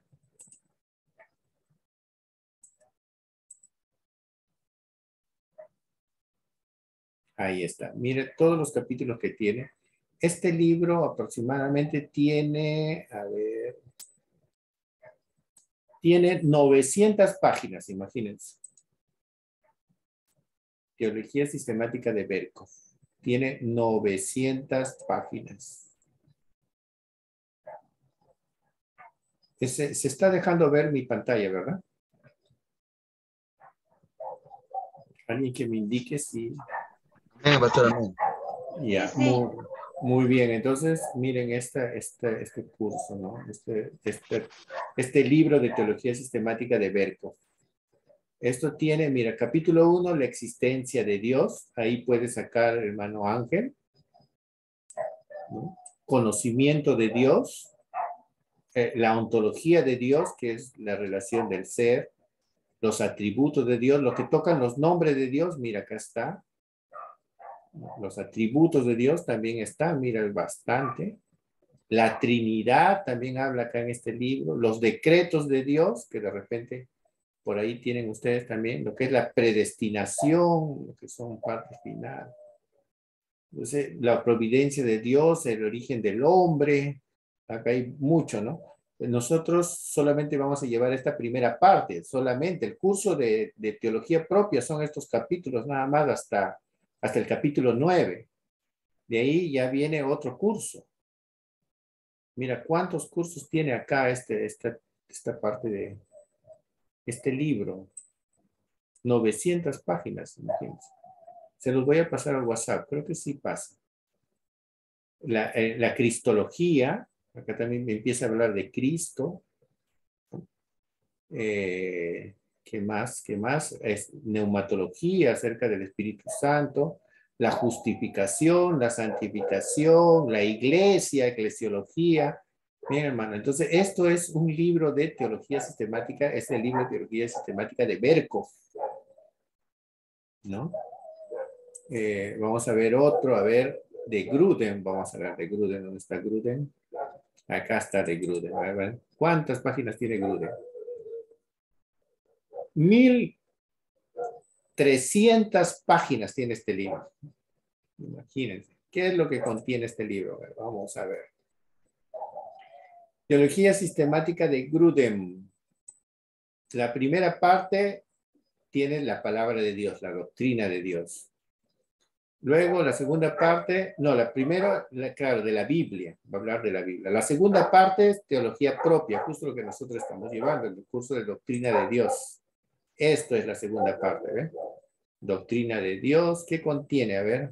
Ahí está. Mire todos los capítulos que tiene. Este libro aproximadamente tiene, a ver, tiene novecientas páginas, imagínense. Teología sistemática de Berkhof. Tiene novecientas páginas. Se, se está dejando ver mi pantalla, ¿verdad? Alguien que me indique si... Amén, pastor, amén. Ya, muy, muy bien. Entonces, miren esta, este, este curso, ¿no? Este, este, este libro de teología sistemática de Berkhoff. Esto tiene, mira, capítulo uno, la existencia de Dios. Ahí puede sacar, hermano Ángel, ¿no? Conocimiento de Dios. Eh, la ontología de Dios, que es la relación del ser. Los atributos de Dios, lo que tocan los nombres de Dios, mira, acá está. Los atributos de Dios también están, mira, bastante. La Trinidad también habla acá en este libro. Los decretos de Dios, que de repente por ahí tienen ustedes también, lo que es la predestinación, lo que son parte final. Entonces, la providencia de Dios, el origen del hombre, acá hay mucho, ¿no? Nosotros solamente vamos a llevar esta primera parte, solamente el curso de, de teología propia son estos capítulos, nada más hasta, hasta el capítulo nueve. De ahí ya viene otro curso. Mira, ¿cuántos cursos tiene acá este, esta, esta parte de este libro? novecientas páginas, imagínense. Se los voy a pasar al WhatsApp, creo que sí pasa. La, eh, la cristología, acá también me empieza a hablar de Cristo. Eh, ¿Qué más? ¿Qué más? Es neumatología acerca del Espíritu Santo, la justificación, la santificación, la iglesia, eclesiología. Bien, hermano, entonces esto es un libro de teología sistemática, es el libro de teología sistemática de Berkhoff, ¿no? Eh, vamos a ver otro, a ver, de Gruden, vamos a ver de Gruden, ¿dónde está Gruden? Acá está de Gruden, a ver, ¿cuántas páginas tiene Gruden? Mil trescientas páginas tiene este libro. Imagínense, ¿qué es lo que contiene este libro? A ver, vamos a ver. Teología sistemática de Gruden. La primera parte tiene la palabra de Dios, la doctrina de Dios. Luego la segunda parte, no, la primera, la, claro, de la Biblia, va a hablar de la Biblia. La segunda parte es teología propia, justo lo que nosotros estamos llevando, el curso de doctrina de Dios. Esto es la segunda parte, ¿ven? Doctrina de Dios, ¿qué contiene? A ver.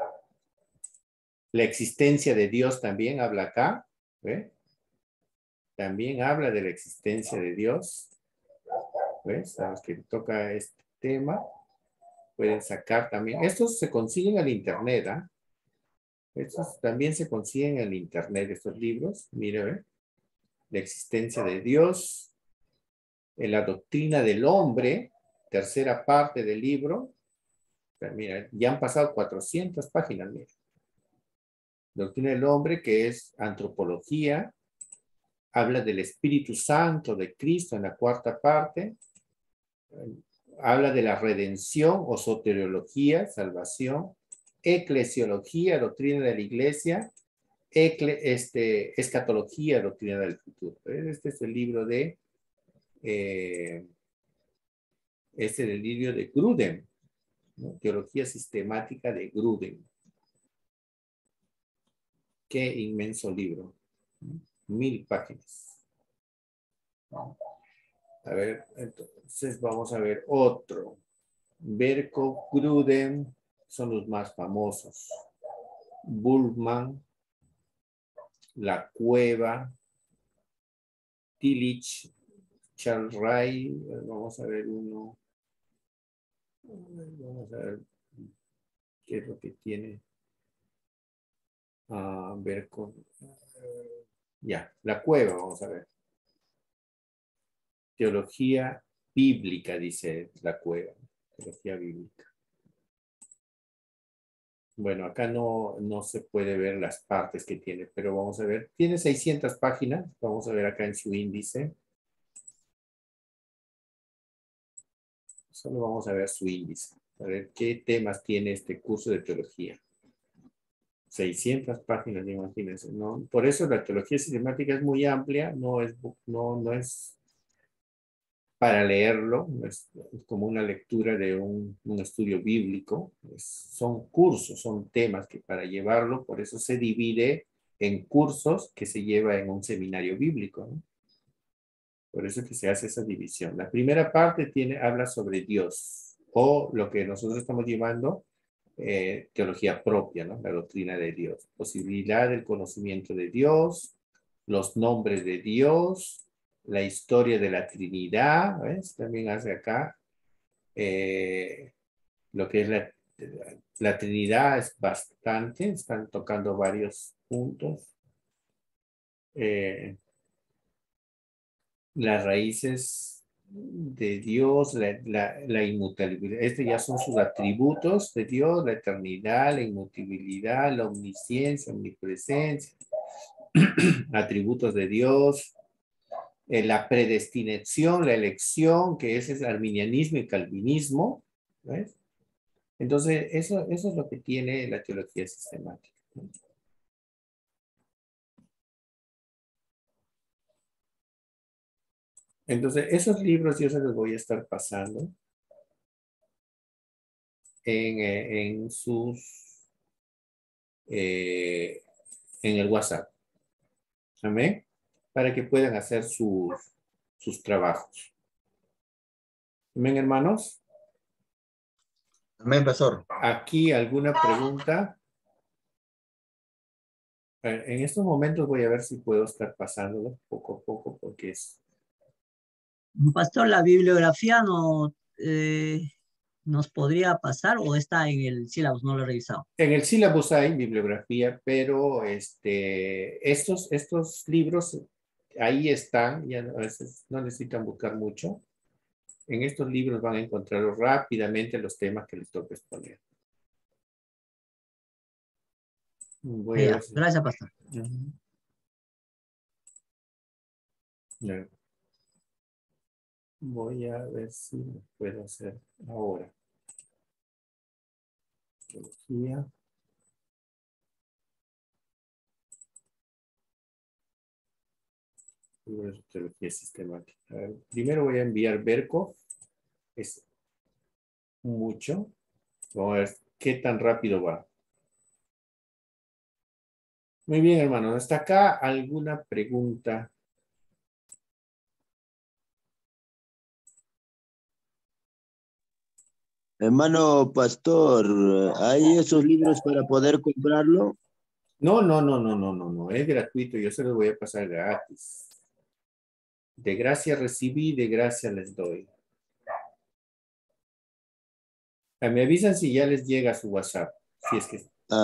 La existencia de Dios también habla acá, ¿ve? También habla de la existencia de Dios. ¿Ves? A los que toca este tema, pueden sacar también. Estos se consiguen en internet, ¿ah? ¿eh? Estos también se consiguen en internet, estos libros. Mire, ¿ve? La existencia de Dios, en la doctrina del hombre, tercera parte del libro. Pero mira, ya han pasado cuatrocientas páginas, mira. Doctrina del hombre, que es antropología, habla del Espíritu Santo de Cristo en la cuarta parte, habla de la redención o soteriología, salvación, eclesiología, doctrina de la iglesia, ecle, este, escatología, doctrina del futuro. Este es el libro de, eh, este es el libro de Gruden, ¿no? Teología sistemática de Gruden. Qué inmenso libro, ¿no? Mil páginas. A ver, entonces vamos a ver otro. Berkhoff, Gruden son los más famosos. Bultmann, La Cueva, Tillich, Charles Ray. Vamos a ver uno. Vamos a ver qué es lo que tiene. Uh, Berkhoff. Uh, ya, La Cueva, vamos a ver. Teología bíblica, dice La Cueva. Teología bíblica. Bueno, acá no, no se puede ver las partes que tiene, pero vamos a ver. Tiene seiscientas páginas. Vamos a ver acá en su índice. Solo vamos a ver su índice. A ver qué temas tiene este curso de teología. seiscientas páginas, imagínense, ¿no? Por eso la teología sistemática es muy amplia. No es, no, no es para leerlo, es, es como una lectura de un, un estudio bíblico, es, son cursos, son temas que para llevarlo, por eso se divide en cursos que se lleva en un seminario bíblico, ¿no? Por eso que se hace esa división. La primera parte tiene, habla sobre Dios, o lo que nosotros estamos llamando eh, teología propia, ¿no? La doctrina de Dios, posibilidad del conocimiento de Dios, los nombres de Dios, la historia de la Trinidad, ¿ves? También hace acá eh, lo que es la, la Trinidad es bastante, están tocando varios puntos. Eh, las raíces de Dios, la, la, la inmutabilidad, este ya son sus atributos de Dios, la eternidad, la inmutabilidad, la omnisciencia, omnipresencia, atributos de Dios, eh, la predestinación, la elección, que ese es arminianismo y calvinismo, ¿ves? Entonces, eso, eso es lo que tiene la teología sistemática, ¿no? Entonces, esos libros yo se los voy a estar pasando en, eh, en sus, eh, en el WhatsApp. Amén. Para que puedan hacer sus, sus trabajos. Amén, hermanos. Amén, pastor. Aquí alguna pregunta. En estos momentos voy a ver si puedo estar pasándolo poco a poco porque es... Pastor, la bibliografía no eh, nos podría pasar o está en el sílabus, no lo he revisado. En el sílabus hay bibliografía, pero este, estos, estos libros ahí están, ya a veces no necesitan buscar mucho. En estos libros van a encontrar rápidamente los temas que les toca exponer. Voy a Ya, ver si... gracias, pastor. Uh-huh. No. Voy a ver si lo puedo hacer ahora. Teología. Teología sistemática. A ver, primero voy a enviar Berco. Es mucho. Vamos a ver qué tan rápido va. Muy bien, hermano. ¿Hasta acá alguna pregunta? Hermano pastor, ¿hay esos libros para poder comprarlo? No, no, no, no, no, no, no. Es gratuito. Yo se los voy a pasar gratis. De gracia recibí, de gracia les doy. Me avisan si ya les llega su WhatsApp. Si es que... Ah,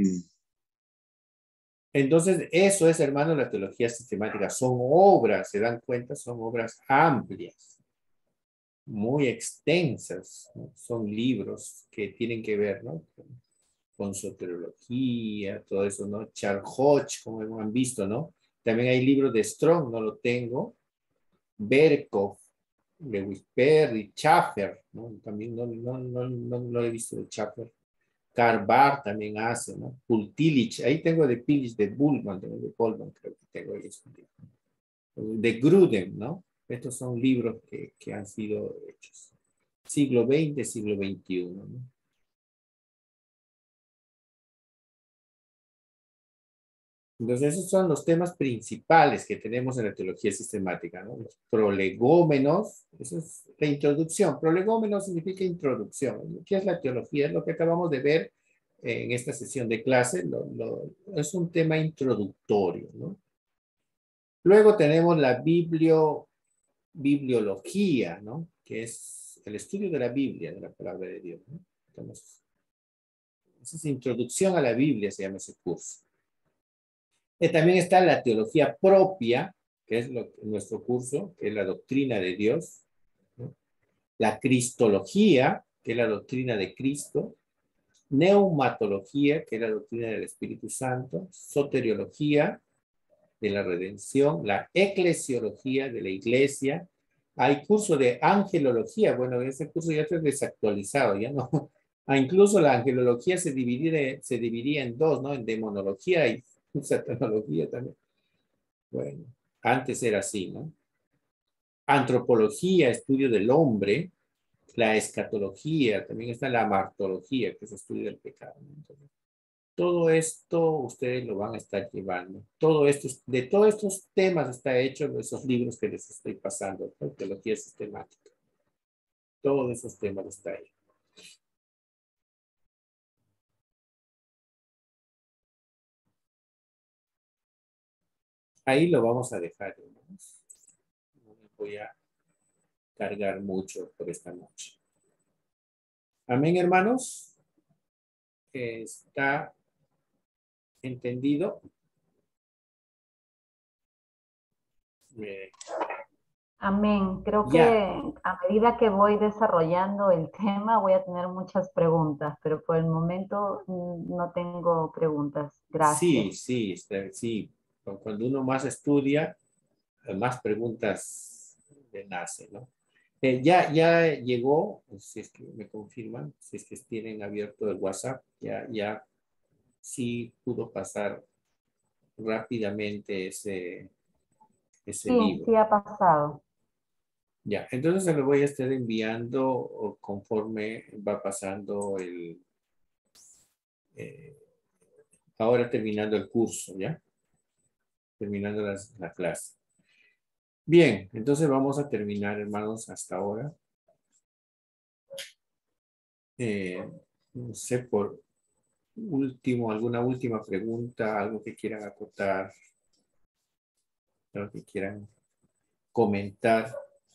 Entonces, eso es, hermano, la teología sistemática. Son obras, ¿se dan cuenta? Son obras amplias, muy extensas, ¿no? Son libros que tienen que ver, ¿no? Con, con soteriología, todo eso, ¿no? Charles Hodge, como han visto, ¿no? También hay libros de Strong, no lo tengo. Berkhoff, Lewis Perry, Schaffer, ¿no? También no, no, no, no, no lo he visto de Schaffer. Carbar también hace, ¿no? Pultilich, ahí tengo de Pillich, de Bullman, de, de Goldman, creo que tengo ahí. De Gruden, ¿no? Estos son libros que, que han sido hechos. Siglo veinte, siglo veintiuno, ¿no? Entonces, esos son los temas principales que tenemos en la teología sistemática, ¿no? Los prolegómenos, esa es la introducción. Prolegómeno significa introducción. ¿Qué es la teología? Es lo que acabamos de ver en esta sesión de clase. Lo, lo, es un tema introductorio, ¿no? Luego tenemos la biblio, bibliología, ¿no? Que es el estudio de la Biblia, de la palabra de Dios, ¿no? Entonces, esa es introducción a la Biblia, se llama ese curso. Y también está la teología propia, que es lo, nuestro curso, que es la doctrina de Dios, ¿no? La cristología, que es la doctrina de Cristo, neumatología, que es la doctrina del Espíritu Santo, soteriología de la redención, la eclesiología de la iglesia. Hay curso de angelología, bueno, ese curso ya está desactualizado, ya no. Ah, incluso la angelología se dividía, se dividía en dos, ¿no? En demonología y satanología también. Bueno, antes era así, ¿no? Antropología, estudio del hombre. La escatología, también está la amartología, que es estudio del pecado, ¿no? Entonces, todo esto ustedes lo van a estar llevando. Todo esto, de todos estos temas está hecho de esos libros que les estoy pasando, ¿no? Teología sistemática. Todos esos temas están ahí. Ahí lo vamos a dejar, hermanos. No me voy a cargar mucho por esta noche. Amén, hermanos. ¿Está entendido? Eh, Amén. Creo Ya. que a medida que voy desarrollando el tema voy a tener muchas preguntas, pero por el momento mm, no tengo preguntas. Gracias. Sí, sí, está- sí. Cuando uno más estudia, más preguntas le nacen, ¿no? Eh, ya, ya llegó, si es que me confirman, si es que tienen abierto el WhatsApp, ya, ya sí pudo pasar rápidamente ese, ese Sí, libro. sí ha pasado. Ya, entonces se lo voy a estar enviando conforme va pasando el, eh, ahora terminando el curso, ¿ya? Terminando las- la clase. Bien, entonces vamos a terminar, hermanos, hasta ahora. Eh, no sé, por último, alguna última pregunta, algo que quieran acotar, algo que quieran comentar.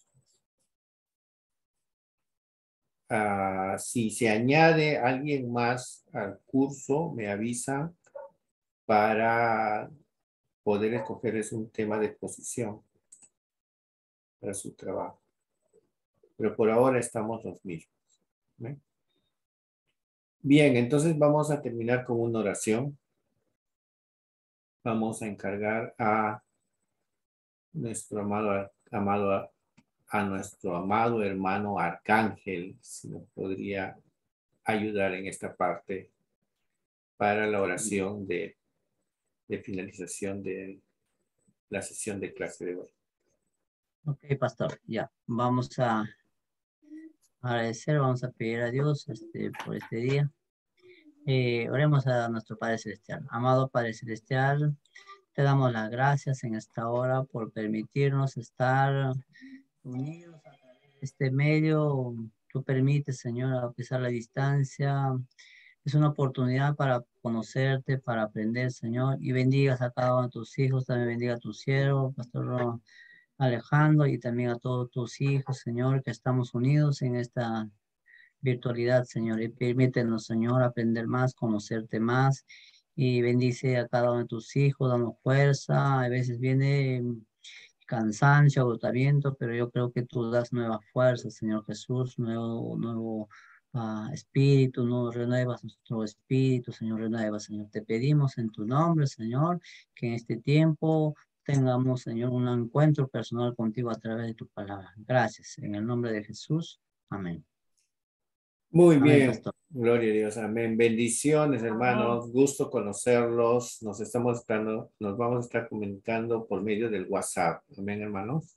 Ah, si se añade alguien más al curso, me avisan para poder escoger es un tema de exposición para su trabajo. Pero por ahora estamos los mismos. ¿Ve? Bien, entonces vamos a terminar con una oración. Vamos a encargar a nuestro amado, amado a nuestro amado hermano Arcángel, si nos podría ayudar en esta parte para la oración de, de finalización de la sesión de clase de hoy. Ok, pastor, ya. Vamos a agradecer, vamos a pedir a Dios este, por este día. Eh, oremos a nuestro Padre Celestial. Amado Padre Celestial, te damos las gracias en esta hora por permitirnos estar unidos a través de este medio. Tú permites, Señor, a pesar de la distancia, es una oportunidad para conocerte, para aprender, Señor, y bendigas a cada uno de tus hijos, también bendiga a tu siervo, Pastor Alejandro, y también a todos tus hijos, Señor, que estamos unidos en esta virtualidad, Señor, y permítenos, Señor, aprender más, conocerte más, y bendice a cada uno de tus hijos, danos fuerza. A veces viene cansancio, agotamiento, pero yo creo que tú das nueva fuerza, Señor Jesús, nuevo, nuevo uh, espíritu, no renuevas nuestro espíritu, Señor, renueva, Señor. Te pedimos en tu nombre, Señor, que en este tiempo tengamos, Señor, un encuentro personal contigo a través de tu palabra. Gracias, en el nombre de Jesús. Amén. Muy Amén, bien, pastor. gloria a Dios, amén. Bendiciones, hermanos, gusto conocerlos. Nos estamos estando, nos vamos a estar comunicando por medio del WhatsApp. Amén, hermanos.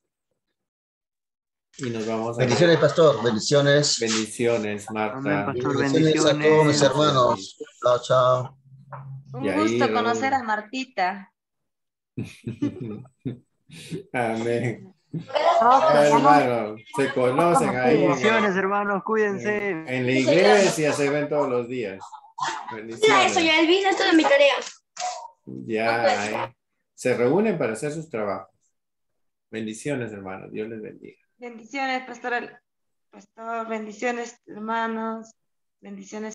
Y nos vamos a Bendiciones, ver. pastor. Bendiciones. Bendiciones, Marta. Amén, pastor, Bendiciones a todos mis bendiciones. hermanos. Chao, chao. Un Yair, gusto conocer Raúl. a Martita. Amén. Rosa, ya no me Hermano, se conocen ahí en, Bendiciones, el- hermanos, cuídense. en, en la iglesia, se ven todos los días. Mira eso, Bendiciones. ya Elvis, esto de mi tarea. Ya, eh, se reúnen para hacer sus trabajos. Bendiciones, hermanos. Dios les bendiga. Bendiciones, pastor. Pastor, bendiciones, hermanos. Bendiciones.